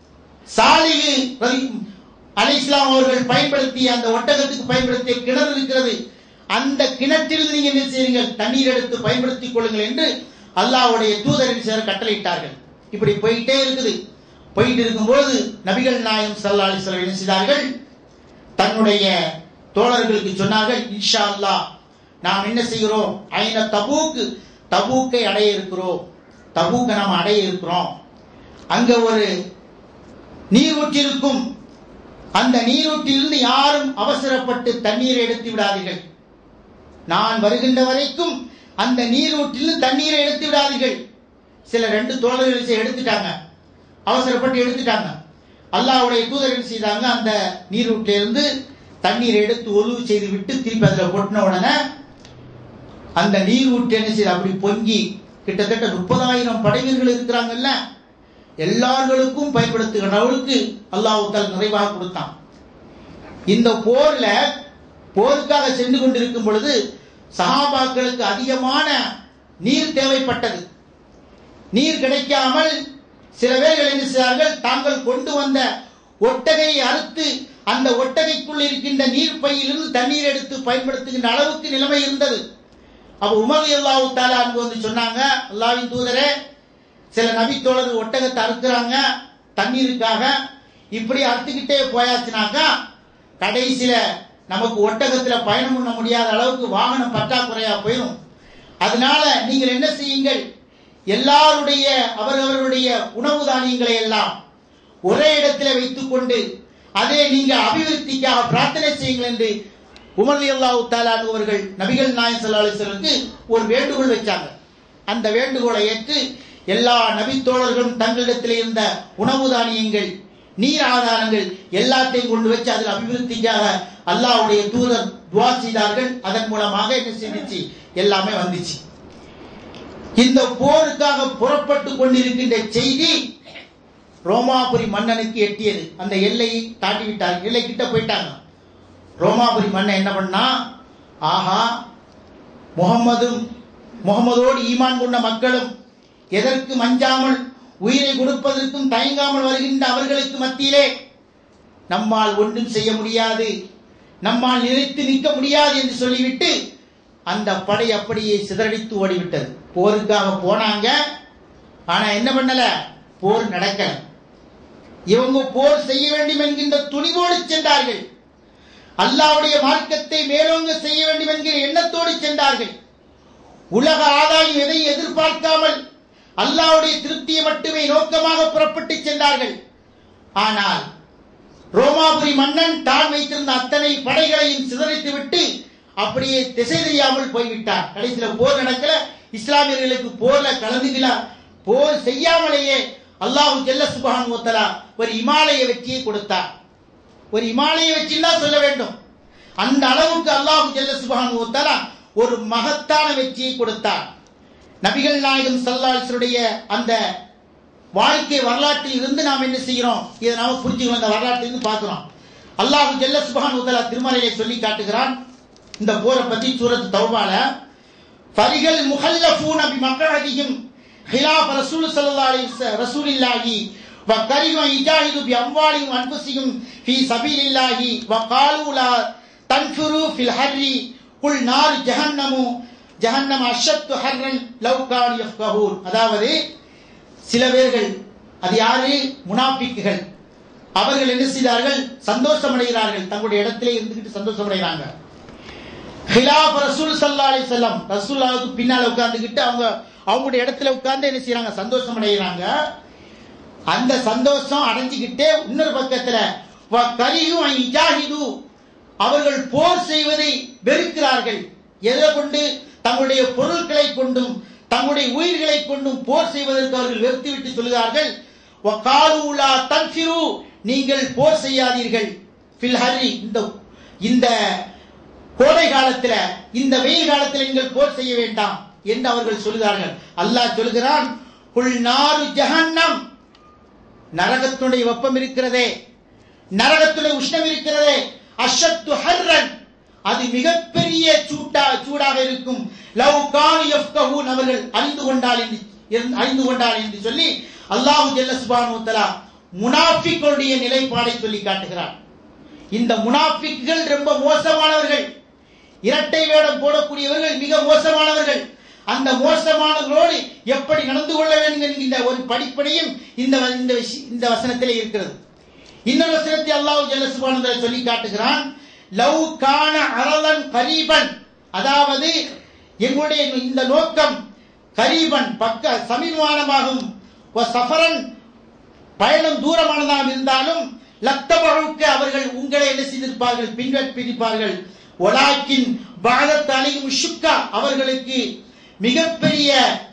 சாலிஹு அலைஹிஸ்ஸலாம் அவர்கள் பயன்படுத்திய அந்த ஒட்டகத்துக்கு பயன்படுத்திய கிணறு இருக்கிறது, அந்த கிணற்றில் நீங்க என்ன செய்யுங்கள், தண்ணீர் எடுத்து பயன்படுத்திக் கொள்ளுங்கள் என்று அல்லாஹ்வுடைய தூதரின் சிலர் கட்டளையிட்டார்கள். இப்படி போயிட்டே இருக்குது. போயிட்டு இருக்கும்போது நபிகள் நாயகம் ஸல்லல்லாஹு அலைஹி வஸல்லம் என்ன செய்தார்கள், தன்னுடைய தோழர்களுக்கு சொன்னார்கள், இன்ஷா அல்லாஹ் நாம் என்ன செய்கிறோம், ஐன தபூக், தபூக்கை அடைய இருக்கிறோம், தபூக்கை நாம் அடைய இருக்கிறோம். அங்க ஒரு நீரூற்றிருக்கும், அந்த நீரூற்றிலிருந்து யாரும் அவசரப்பட்டு தண்ணீரை எடுத்து விடாதீர்கள், நான் வருகின்ற வரைக்கும் அந்த நீரூற்றில் தண்ணீரை எடுத்து விடாதீர்கள். சில ரெண்டு தோழர்கள் எடுத்துட்டாங்க, அவசரப்பட்டு எடுத்துட்டாங்க. அல்லாஹ்வுடைய தூதர் செய்தாங்க, அந்த நீரூற்றிலிருந்து தண்ணீரை எடுத்து ஒழுவு செய்து விட்டு திருப்பி அதில் கொட்டின உடனே அந்த நீரூற்று என்ன செய்து அப்படி பொங்கி கிட்டத்தட்ட முப்பதாயிரம் படைவீரர்கள் இருக்கிறாங்கல்ல, எல்லார்களுக்கும் பயன்படுத்துகிறவர்களுக்கு அல்லாஹ் தஆலா நிறைவாக கொடுத்தான். இந்த போர்ல போருக்காக சென்று கொண்டிருக்கும் பொழுது சஹாபாக்களுக்கு அதிகமான நீர் தேவைப்பட்டது. நீர் கிடைக்காமல் சில பேர்கள் என்ன செய்தார்கள், தாங்கள் கொண்டு வந்த ஒட்டகையை அறுத்து அந்த ஒட்டகைக்குள் இருக்கின்ற நீர் பையிலிருந்து தண்ணீர் எடுத்து பயன்படுத்துகின்ற அளவுக்கு நிலைமை இருந்தது. அப்ப உமர் ரலியல்லாஹு தஆலா அன்ஹு வந்து சொன்னாங்க, அல்லாஹ்வின் தூதரே, சில நபி தோழர்கள் ஒட்டகத்தை அறுக்குறாங்க தண்ணீருக்காக, இப்படி அறுத்துக்கிட்டே போயாச்சுனாக்கா கடைசியில நமக்கு ஒட்டகத்துல பயணம் பண்ண முடியாத அளவுக்கு வாகனம் பற்றாக்குறையா போயிடும். அதனால நீங்கள் என்ன செய்யுங்கள், எல்லாருடைய அவரவர்களுடைய உணவு தானியங்களை எல்லாம் ஒரே இடத்துல வைத்துக் கொண்டு அதே நீங்க அபிவிருத்திக்காக பிரார்த்தனை செய்யுங்கள் என்று உமர் ரலியல்லாஹு தஆலா அவர்கள் நபிகள் நாயகம் ஸல்லல்லாஹு அலைஹி வஸல்லமுக்கு ஒரு வேண்டுகோள் வச்சாங்க. அந்த வேண்டுகோளை ஏற்று எல்லா நபி தோழர்களும் தங்களிடத்தில் இருந்த உணவு தானியங்கள் நீர் ஆதாரங்கள் எல்லாத்தையும் கொண்டு வச்சு அதில் அபிவிருத்திக்காக அல்லாஹ்வுடைய தூதர் துஆ செய்தார்கள். அதன் மூலமாக என்ன செஞ்சிச்சு, எல்லாமே வந்துச்சு. இந்த போருக்காக புறப்பட்டு கொண்டிருக்கின்ற செய்தி ரோமாபுரி மன்னனுக்கு எட்டியது. அந்த எல்லையை தாண்டி விட்டார், எல்லை கிட்ட போயிட்டாங்க. ரோமாபுரி மன்னன் என்ன பண்ணா, ஆஹா முகம்மதும் முகமதோடு ஈமான் கொண்ட மக்களும் எதற்கு மஞ்சாமல் உயிரை கொடுப்பதற்கும் தயங்காமல் வருகின்ற அவர்களுக்கு மத்தியிலே நம்மால் ஒன்றும் செய்ய முடியாது, நம்மால் நிலைத்து நிற்க முடியாது என்று சொல்லிவிட்டு அந்த படை அப்படியே சிதறடித்து ஓடிவிட்டது. போருக்காக போனாங்க, ஆனா என்ன பண்ணல, போர் நடக்கல. இவங்க போர் செய்ய வேண்டும் என்கின்ற துணிவோடு சென்றார்கள். அல்லாஹ்வுடைய மார்க்கத்தை மேலோங்க செய்ய வேண்டும் என்கிற எண்ணத்தோடு சென்றார்கள். உலக ஆதாயம் எதை எதிர்பார்க்காமல் அல்லாஹ்வுடைய திருப்தியை மட்டுமே நோக்கமாக புறப்பட்டு சென்றார்கள். ஆனால் ரோமாபுரி மன்னன் தான் வைத்திருந்த அத்தனை படைகளையும் சிதறித்து விட்டு அப்படியே திசை தெரியாமல் போய்விட்டார். கடைசியில் போர் நடக்கல, இஸ்லாமியர்களுக்கு போர்ல கலந்துக்கல. போர் செய்யாமலேயே அல்லாஹ் ஜல்ல சுப்ஹானஹு வ தஆலா ஒரு இமாலய வெற்றியை கொடுத்தார். ஒரு இமாலய வெற்றி தான் சொல்ல வேண்டும். அந்த அளவுக்கு அல்லாஹ் ஜல்ல சுப்ஹானஹு வ தஆலா ஒரு மகத்தான வெற்றியை கொடுத்தார். நபிகள் நாயகம் ஸல்லல்லாஹு அலைஹி வஸல்லம் அந்த வாழ்க்கை வரலாற்றில் இருந்து நாம் என்ன செய்கிறோம், இதை நாம புரிஞ்சுக்கணும். அந்த வரலாற்றிலிருந்து பார்க்கிறோம். அல்லாஹ் ஜல்ல சுப்ஹானஹு வ தஆலா திருமறையிலே சொல்லி காட்டுகிறான் இந்த போரை பத்தி. சூரத் தௌபால ஃபரிகல் முஹல்லஃபூன பிமக்அதிஹிம் ஹிலாஃப் ரசூல் ஸல்லல்லாஹு அலைஹி வஸல்லம் ரசூலில்லாஹி வ கரிஹு இஜாஹிது பி அம்வாலிஹிம் அன்ஃபுஸிஹிம் ஃபீ சபீலில்லாஹி வ காலூ லா தன்ஃபிரு ஃபில் ஹர்ரி குல் நார் ஜஹன்னமு ஜஹன்னம் அஷத்து ஹர்ரன் லவ் கானு யஃப்கஹூன். அதாவது சில பேர்கள், அது யாரு, முனாஃபிக்குகள், அவர்கள் என்ன செய்தார்கள், சந்தோஷம் அடைகிறார்கள். தங்களுடைய இடத்திலே இருந்துகிட்டு சந்தோஷம் அடைகிறாங்க. ஹிலாஃப் ரசூல் ஸல்லல்லாஹு அலைஹி வஸல்லம் ரசூலுல்லாஹ்வுக்கு பின்னால உட்கார்ந்துகிட்டு அவங்க அவங்களுடைய இடத்துல உட்கார்ந்து என்ன செய்யறாங்க, சந்தோஷம் அடைகிறாங்க. அந்த சந்தோஷம் அடைஞ்சுக்கிட்டே இன்னொரு பக்கத்துல வ கரிஹு இஜாஹிது, அவர்கள் போர் செய்வதை வெறுக்கிறார்கள். எதை கொண்டு, தங்களுடைய பொருட்களை கொண்டும் தங்களுடைய உயிர்களை கொண்டும் போர் செய்வதற்கு அவர்கள் வெறுத்துவிட்டு சொல்கிறார்கள். வ காலூ லா தன்ஃபிரு, நீங்கள் போர் செய்யாதீர்கள். ஃபில் ஹர்ரி, இந்த இந்த கோடை காலத்துல, இந்த வெயில் காலத்தில் நீங்கள் போர் செய்ய வேண்டாம் என்று அவர்கள் சொல்கிறார்கள். அல்லாஹ் சொல்கிறான், குல் நாரு ஜஹன்னம், நரகத்துடைய வெப்பம் இருக்கிறதே, நரகத்துடைய உஷ்ணம் இருக்கிறதே, அஷத்து ஹர்ரன், அது மிகப்பெரிய சூட்டா சூடாக இருக்கும். லவ் கானு யஃப்கஹூன், அவர்கள் அறிந்து கொண்டால் என்று அறிந்து கொண்டால் என்று சொல்லி அல்லாஹ் ஜல்ல சுப்ஹானஹு வ தஆலா முனாஃபிக்குடைய நிலைப்பாடை சொல்லி காட்டுகிறார். இந்த முனாஃபிக்குகள் ரொம்ப மோசமானவர்கள், இரட்டை வேடம் போடக்கூடியவர்கள் மிக மோசமானவர்கள். அந்த மோசமானவர்களோடு எப்படி நடந்து கொள்ள வேண்டும் என்கின்ற ஒரு படிப்பனையும் இந்த இந்த வசனத்திலே இருக்கிறது. இன்னொரு வசனத்தை அல்லாஹ் ஜல்ல சுப்ஹானஹு வ தஆலா சொல்லி காட்டுகிறான், லவ் கான அரலன் கரீபன், அதாவது எங்களுடைய இந்த நோக்கம் கரீபன் பக்க சமீபமானமாகும், சஃபரன் பயணம் தூரமானதாக இருந்தாலும் லத்தபழுக்க அவர்கள் உங்களை என்ன செய்திருப்பார்கள், பின்பற்றிருப்பார்கள். ஒலாக்கின் பாதத் அலைஹிம் ஷுக்கா, அவர்களுக்கு மிகப்பெரிய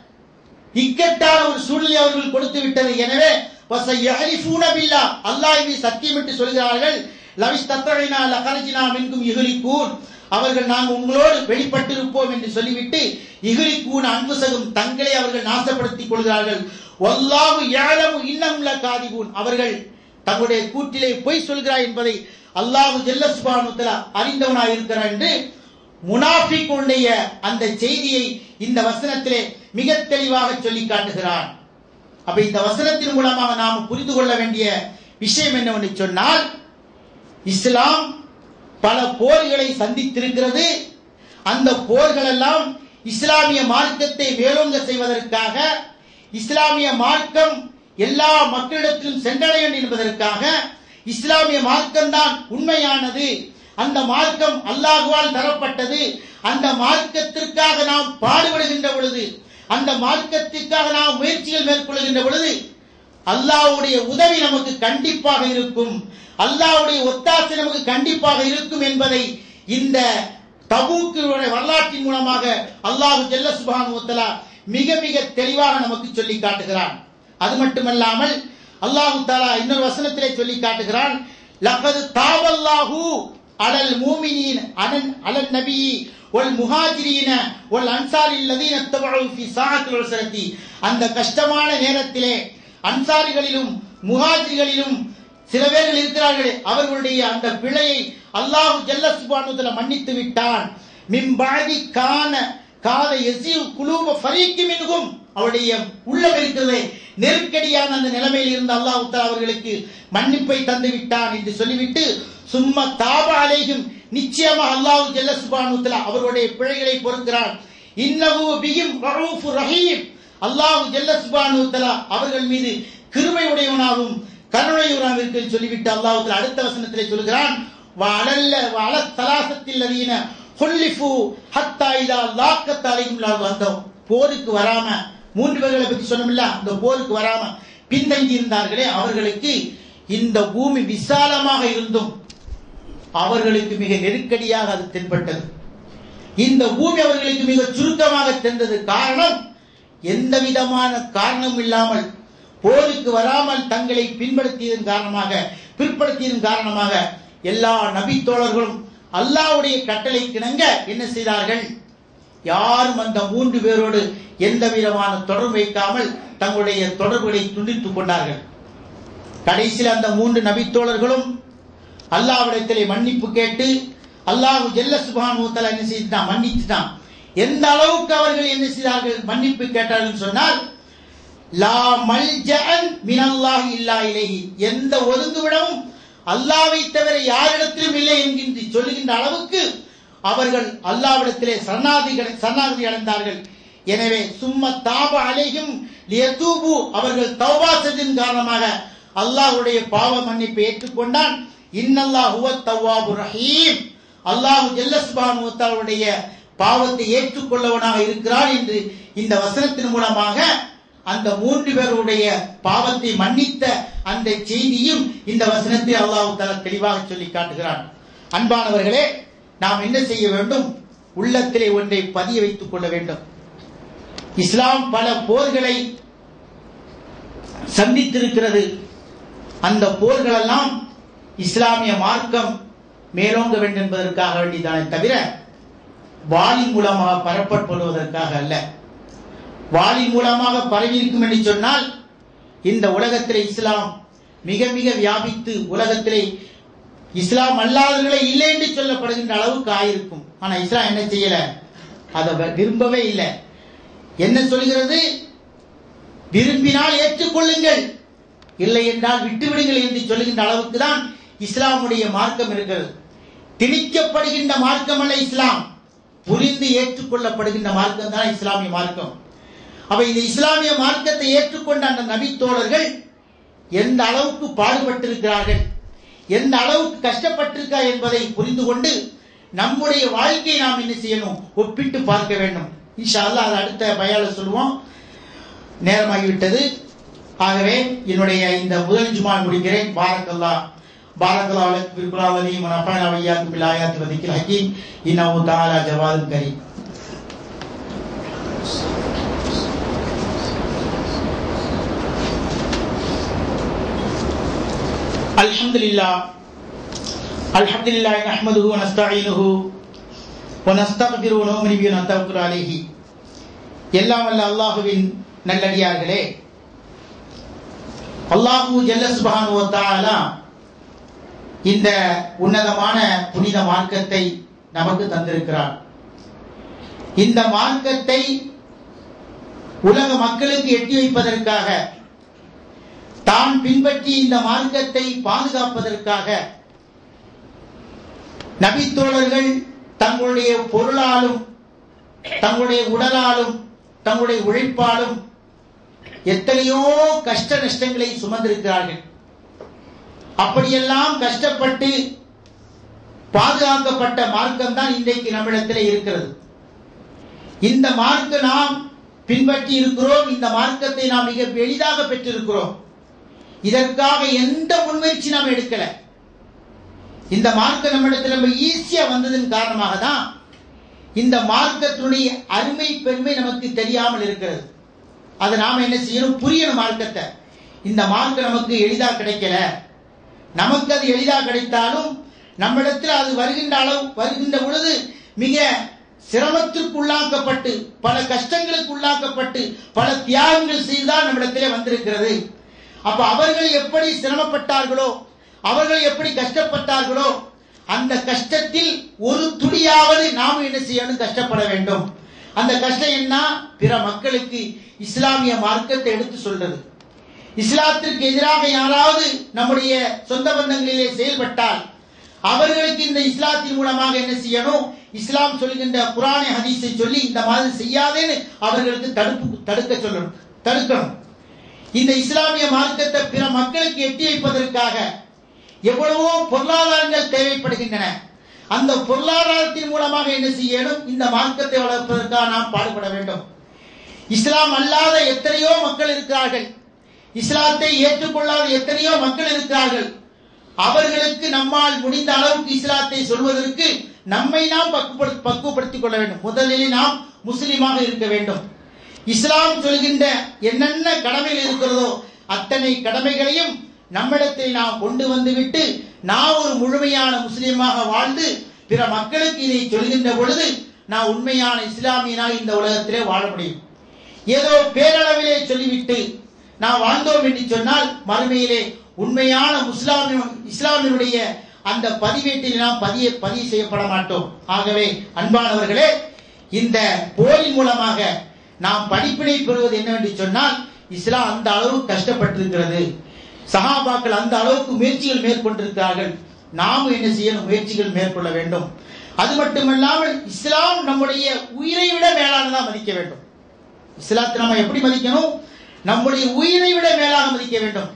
இக்கட்டான ஒரு சூழ்நிலை அவர்கள் கொடுத்து விட்டது. எனவே வஸயஹலிஃபூன பில்லாஹ், அல்லாஹ்வை சத்தியமிட்டு சொல்கிறார்கள், லவிஸ்தத்ரைனா லகரஜினா மின்கும் யுஹ்லிகூன், அவர்கள் நாங்கள் உங்களோடு வெளிப்பட்டிருப்போம் என்று சொல்லிவிட்டு யுஹ்லிகூன் அன்ஃபுஸஹும், தங்களை அவர்கள் நாசப்படுத்திக் கொள்கிறார்கள். வல்லாஹு யஅலமு இன்னஹும் லகாதிபூன், அவர்கள் தங்களுடைய கூற்றிலே பொய் சொல்கிறார் என்பதை அல்லாஹ் ஜல்ல சுப்ஹானஹு வ தஆலா அறிந்தவனாய் இருக்கிறார் என்று முனாஃபிக்குடைய அந்த செய்தியை இந்த வசனத்திலே மிக தெளிவாக சொல்லி காட்டுகிறான். அப்ப இந்த வசனத்தின் மூலமாக நாம் புரிந்து கொள்ள வேண்டிய விஷயம் என்னவென்று சொன்னால், இஸ்லாம் பல போர்களை சந்தித்திருக்கிறது. அந்த போர்கள் எல்லாம் இஸ்லாமிய மார்க்கத்தை மேலோங்க செய்வதற்காக, இஸ்லாமிய மார்க்கம் எல்லா மக்களிடத்திலும் சென்றடைய வேண்டும் என்பதற்காக, இஸ்லாமிய மார்க்கம் தான் உண்மையானது, அந்த மார்க்கம் அல்லாஹ்வால் தரப்பட்டது, அந்த மார்க்கத்திற்காக நாம் பாடுபடுகின்ற பொழுது, அந்த மார்க்கத்திற்காக நாம் முயற்சிகள் மேற்கொள்கின்ற பொழுது அல்லாஹ்வுடைய உதவி நமக்கு கண்டிப்பாக இருக்கும், அல்லாஹ்வுடைய ஒத்தாசை நமக்கு கண்டிப்பாக இருக்கும் என்பதை இந்த தபூக் வரலாற்றின் மூலமாக அல்லாஹ் ஜல்ல சுப்ஹானஹு வ தஆலா மிக மிக தெளிவாக நமக்கு சொல்லி காட்டுகிறான். அது மட்டுமல்லாமல் அல்லாஹ் தஆலா இன்னொரு வசனத்திலே சொல்லி காட்டுகிறான், லகத் தாவல்லாஹு அலல் மூமினீன அலன் அலன் நபி வல் முஹாஜிரீன வல் அன்சாரில் லதீன தபஉ ஃபீ ஸாஅத்தில் உஸ்ரதி. அந்த கஷ்டமான நேரத்திலே அன்சாரிகளிலும் முஹாஜிர்களிலும் சில பேர்கள் இருக்கிறார்களே, அவர்களுடைய அந்த பிழையை அல்லாஹ் ஜல்ல சுப்ஹானஹு வ தஆலா மன்னித்து விட்டான். மின் பஅதி கான காத யஸீஉ குலூப ஃபரீக் மின்ஹும், அவருடைய உள்ளம் இருக்கிறதே நெருக்கடியான அந்த நிலைமையில் இருந்த அல்லாஹ் தஆலா அவர்களுக்கு மன்னிப்பை தந்து விட்டான் என்று சொல்லிவிட்டு, சும்ம தாப அலைஹிம், நிச்சயமாக அல்லாஹ் ஜல்ல சுப்ஹானஹு வ தஆலா அவருடைய பிழைகளை பொறுக்கிறான். இன்னஹு பிஹிம் ரഊஃபுர் ரஹீம், அல்லாஹ் ஜல்ல சுப்ஹானஹு வ தஆலா அவர்கள் மீது கிருபை உடையவனாகவும் கருணையுடன் இருக்கிறது சொல்லிவிட்டு அல்லாஹ் தஆலா அடுத்த வசனத்திலே சொல்கிறான், வஅலல்ல வஅல ஸலாசத்தில் லதீன ஹுல்லிஃபு ஹத்தா இதா லாக்கத் அலைஹிம் லஅதோ. போருக்கு வராம மூன்று பேர்களை பற்றி சொன்னோம்ல, அந்த போருக்கு வராம பின்தங்கி இருந்தார்களே, அவர்களுக்கு இந்த பூமி விசாலமாக இருந்தும் அவர்களுக்கு மிக நெருக்கடியாக அது தென்பட்டது. இந்த பூமி அவர்களுக்கு மிக சுருக்கமாக தெரிந்தது. காரணம், எந்த விதமான காரணம் இல்லாமல் போருக்கு வராமல் தங்களை பின்படுத்தியதன் காரணமாக பிற்படுத்தியதன் காரணமாக எல்லா நபி தோழர்களும் அல்லாஹ்வுடைய கட்டளை கிணங்க என்ன செய்தார்கள்? யாரும் அந்த மூன்று பேரோடு எந்த விதமான தொடர்பு வைக்காமல் தங்களுடைய தொடர்புகளை துண்டித்துக் கொண்டார்கள். கடைசியில் அந்த மூன்று நபி தோழர்களும் அல்லாஹ்விடத்திலே மன்னிப்பு கேட்டு அல்லாஹ் ஜல்ல சுப்ஹானஹு வ தஆலா என்ன செய்தான்? மன்னிச்சான். எந்த அளவுக்கு அவர்கள் என்ன செய்தார்கள்? மன்னிப்பு கேட்டார்கள் சொன்னால், லா மல்ஜஅன் மினல்லாஹி இல்லா இலைஹி, எந்த ஒதுங்குவிடமும் அல்லாஹ்வை தவிர யாரிடத்திலும் இல்லை என்கின்ற சொல்லுகின்ற அளவுக்கு அவர்கள் அல்லாஹ்விடத்திலே சரணாகதி சரணாகதி அடைந்தார்கள். எனவே சும்ம தாப அலைஹிம் லியதூபு, அவர்கள் தௌபா செய்ததன் காரணமாக அல்லாஹ்வுடைய பாவ மன்னிப்பை ஏற்றுக்கொண்டான். இன்னல்லாஹு ஹுவத் தவ்வாபுர் ரஹீம், அல்லாஹ் ஜல்ல சுப்ஹானஹு வ தஆலாவுடைய பாவத்தை ஏற்றுக்கொள்ளவனாக இருக்கிறான் என்று இந்த வசனத்தின் மூலமாக அந்த மூன்று பேருடைய பாவத்தை மன்னித்த அந்த செய்தியும் இந்த வசனத்தை அல்லாஹ் தஆலா தெளிவாக சொல்லி காட்டுகிறான். அன்பானவர்களே, நாம் என்ன செய்ய வேண்டும்? உள்ளத்திலே ஒன்றை பதிய வைத்துக் கொள்ள வேண்டும். இஸ்லாம் பல போர்களை சந்தித்திருக்கிறது. அந்த போர்களெல்லாம் இஸ்லாமிய மார்க்கம் மேலோங்க வேண்டும் என்பதற்காக வேண்டியதானே தவிர வாளி மூலமாக பரப்பப்படுவதற்காக அல்ல. வாளி மூலமாக பரவி இருக்கும் என்று சொன்னால் இந்த உலகத்திலே இஸ்லாம் மிக மிக வியாபித்து உலகத்திலே இஸ்லாம் அல்லாதவர்களே இல்லை என்று சொல்லப்படுகின்ற அளவுக்கு ஆயிருக்கும். ஆனா இஸ்லாம் என்ன செய்யல? அதை விரும்பவே இல்லை. என்ன சொல்கிறது? விரும்பினால் ஏற்றுக்கொள்ளுங்கள், இல்லை என்றால் விட்டுவிடுங்கள் என்று சொல்லுகின்ற அளவுக்கு தான் இஸ்லாமுடைய மார்க்கம் இருக்கிறது. திணிக்கப்படுகின்ற மார்க்கம் அல்ல இஸ்லாம், புரிந்து ஏற்றுக்கொள்ளப்படுகின்ற மார்க்கம் தான் இஸ்லாமிய மார்க்கம். அப்ப இந்த இஸ்லாமிய மார்க்கத்தை ஏற்றுக்கொண்ட அந்த நபி தோழர்கள் எந்த அளவுக்கு பாடுபட்டிருக்கிறார்கள், எந்த அளவுக்கு கஷ்டப்பட்டிருக்கா என்பதை புரிந்து கொண்டு நம்முடைய வாழ்க்கையை நாம் என்ன செய்யணும்? ஒப்பிட்டு பார்க்க வேண்டும். இன்ஷா அல்லாஹ் அது அடுத்த பயால சொல்லுவோம். நேரமாகிவிட்டது. ஆகவே என்னுடைய இந்த முதல் ஜுமா முடிக்கிறேன். பாரக்கல்லாஹ் பாரக்கல்லாஹு லக் பில் குர்ஆன் அலீம் வ நஃபஅனா வ இய்யாக்கும் பில் ஆயாத்தி வ திக்ரில் ஹக்கீம் இன்னஹு தஆலா ஜவாதுன் கரீம். அல்ஹம்துலில்லாஹ் அல்ஹம்துலில்லாஹி நஹ்மதுஹு வ நஸ்தஈனுஹு வ நஸ்தக்பிருஹு வ நு'மினு பிஹி வ நதவக்கலு அலைஹி. எல்லாம் வல்ல அல்லாஹ்வின் நல்லடியார்களே, அல்லாஹ் ஜல்ல சுப்ஹானஹு வ தஆலா இந்த உன்னதமான புனித மார்க்கத்தை நமக்கு தந்திருக்கிறார். இந்த மார்க்கத்தை உலக மக்களுக்கு எட்டி வைப்பதற்காக, தான் பின்பற்றி இந்த மார்க்கத்தை பாதுகாப்பதற்காக நபித்தோழர்கள் தங்களுடைய பொருளாலும் தங்களுடைய உடலாலும் தங்களுடைய உழைப்பாலும் எத்தனையோ கஷ்ட நஷ்டங்களை சுமந்திருக்கிறார்கள். அப்படியெல்லாம் கஷ்டப்பட்டு பாதுகாக்கப்பட்ட மார்க்கம் தான் இன்றைக்கு நம்மிடத்தில் இருக்கிறது. இந்த மார்க்க நாம் பின்பற்றி இருக்கிறோம். இந்த மார்க்கத்தை நாம் மிக எளிதாக பெற்றிருக்கிறோம். இதற்காக எந்த முன்முயற்சி நாம் எடுக்கல. இந்த மார்க்க நம்மிடத்தில் ரொம்ப ஈஸியா வந்ததன் காரணமாக தான் இந்த மார்க்கத்தினுடைய அருமை பெருமை நமக்கு தெரியாமல் இருக்கிறது. அதை நாம என்ன செய்யணும்? புரியணும் மார்க்கத்தை. இந்த மார்க்கம் நமக்கு எளிதா கிடைக்கல. நமக்கு அது எளிதா கிடைத்தாலும் நம்மிடத்தில் அது வருகின்ற அளவு வருகின்ற பொழுது மிக சிரமத்திற்கு உள்ளாக்கப்பட்டு பல கஷ்டங்களுக்கு உள்ளாக்கப்பட்டு பல தியாகங்கள் செய்துதான் நம்மிடத்திலே வந்திருக்கிறது. அப்ப அவர்கள் எப்படி சிரமப்பட்டார்களோ, அவர்கள் எப்படி கஷ்டப்பட்டார்களோ, அந்த கஷ்டத்தில் ஒரு துளியாவது நாம் என்ன செய்யணும், கஷ்டப்பட வேண்டும். அந்த கஷ்டம் என்ன? பிற மக்களுக்கு இஸ்லாமிய மார்க்கத்தை எடுத்து சொல்றது. இஸ்லாத்திற்கு எதிராக யாராவது நம்முடைய சொந்த பந்தங்களிலே செயல்பட்டால் அவர்களுக்கு இந்த இஸ்லாத்தின் மூலமாக என்ன செய்யணும், இஸ்லாம் சொல்கின்ற குர்ஆனை ஹதீஸை சொல்லி இந்த மாதிரி செய்யாதேன்னு அவர்களுக்கு தடுப்பு தடுக்க சொல்லணும், தடுக்கணும். இந்த இஸ்லாமிய மார்க்கத்தை பிற மக்களுக்கு எட்டி வைப்பதற்காக எவ்வளவோ பொருளாதாரங்கள் தேவைப்படுகின்றன. அந்த பொருளாதாரத்தின் மூலமாக என்ன செய்யணும், இந்த மார்க்கத்தை வளர்ப்பதற்காக நாம் பாடுபட வேண்டும். இஸ்லாம் அல்லாத எத்தனையோ மக்கள் இருக்கிறார்கள், இஸ்லாத்தை ஏற்றுக்கொள்ளாத எத்தனையோ மக்கள் இருக்கிறார்கள். அவர்களுக்கு நம்மால் முடிந்த அளவுக்கு இஸ்லாத்தை சொல்வதற்கு நம்மை நாம் பக்குவப்படுத்திக் கொள்ள வேண்டும். முதலில் நாம் முஸ்லிமாக இருக்க வேண்டும். இஸ்லாம் சொல்கின்ற என்னென்ன கடமைகள் இருக்கிறதோ அத்தனை கடமைகளையும் நம்மிடத்தில் நாம் கொண்டு வந்துவிட்டு நான் ஒரு முழுமையான முஸ்லீமாக வாழ்ந்து பிற மக்களுக்கு இதை சொல்கின்ற பொழுது நான் உண்மையான இஸ்லாமியனாக இந்த உலகத்திலே வாழ முடியும். ஏதோ பேரளவிலே சொல்லிவிட்டு நான் வாழ்ந்தோம் என்று சொன்னால் மறுமையிலே உண்மையான முஸ்லாமிய இஸ்லாமியனுடைய அந்த பதிவேட்டில் நாம் பதிய பதிவு செய்யப்பட மாட்டோம். ஆகவே அன்பானவர்களே, இந்த போரின் மூலமாக நாம் படிப்பினை பெறுவது என்னவென்று சொன்னால், இஸ்லாம் அந்த அளவு கஷ்டப்பட்டிருக்கிறது, சஹாபாக்கள் அந்த அளவுக்கு முயற்சிகள் மேற்கொண்டிருக்கிறார்கள், நாம் என்ன செய்யணும், முயற்சிகள் மேற்கொள்ள வேண்டும். அது மட்டுமல்லாமல் இஸ்லாம் நம்முடைய உயிரை விட மேலானதா மதிக்க வேண்டும். இஸ்லாத்தை நம்ம எப்படி மதிக்கணும், நம்முடைய உயிரை விட மேலாக மதிக்க வேண்டும்.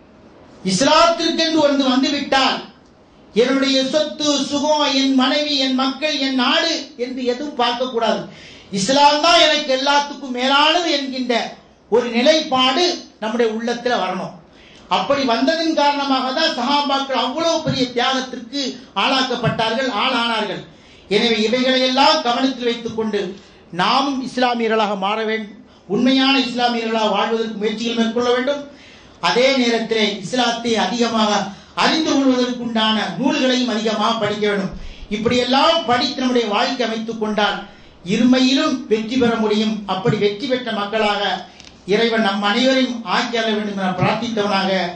இஸ்லாத்திற்கென்று வந்து வந்துவிட்டால் என்னுடைய சொத்து சுகம், என் மனைவி, என் மக்கள், என் நாடு என்று எதுவும் பார்க்க கூடாது. இஸ்லாம் தான் எனக்கு எல்லாத்துக்கும் மேலானது என்கின்ற ஒரு நிலைப்பாடு நம்முடைய உள்ளத்தில் வரணும். அப்படி வந்ததின் காரணமாக தான் சஹாபாக்கள் அவ்வளவு பெரிய தியாகத்திற்கு ஆளாக்கப்பட்டார்கள், ஆளானார்கள். எனவே இவைகளை எல்லாம் கவனத்தில் வைத்துக் கொண்டு நாமும் இஸ்லாமியர்களாக மாற வேண்டும், உண்மையான இஸ்லாமியர்களாக வாழ்வதற்கு முயற்சிகள் மேற்கொள்ள வேண்டும். அதே நேரத்தில் இஸ்லாத்தை அதிகமாக அறிந்து கொள்வதற்குண்டான நூல்களையும் அதிகமாக படிக்க வேண்டும். இப்படியெல்லாம் படித்து நம்முடைய வாழ்க்கை அமைத்துக் கொண்டால் இருமையிலும் வெற்றி பெற முடியும். அப்படி வெற்றி பெற்ற மக்களாக இறைவன் நம் அனைவரையும் ஆக்கி அள்ள வேண்டும் என பிரார்த்தித்தவனாக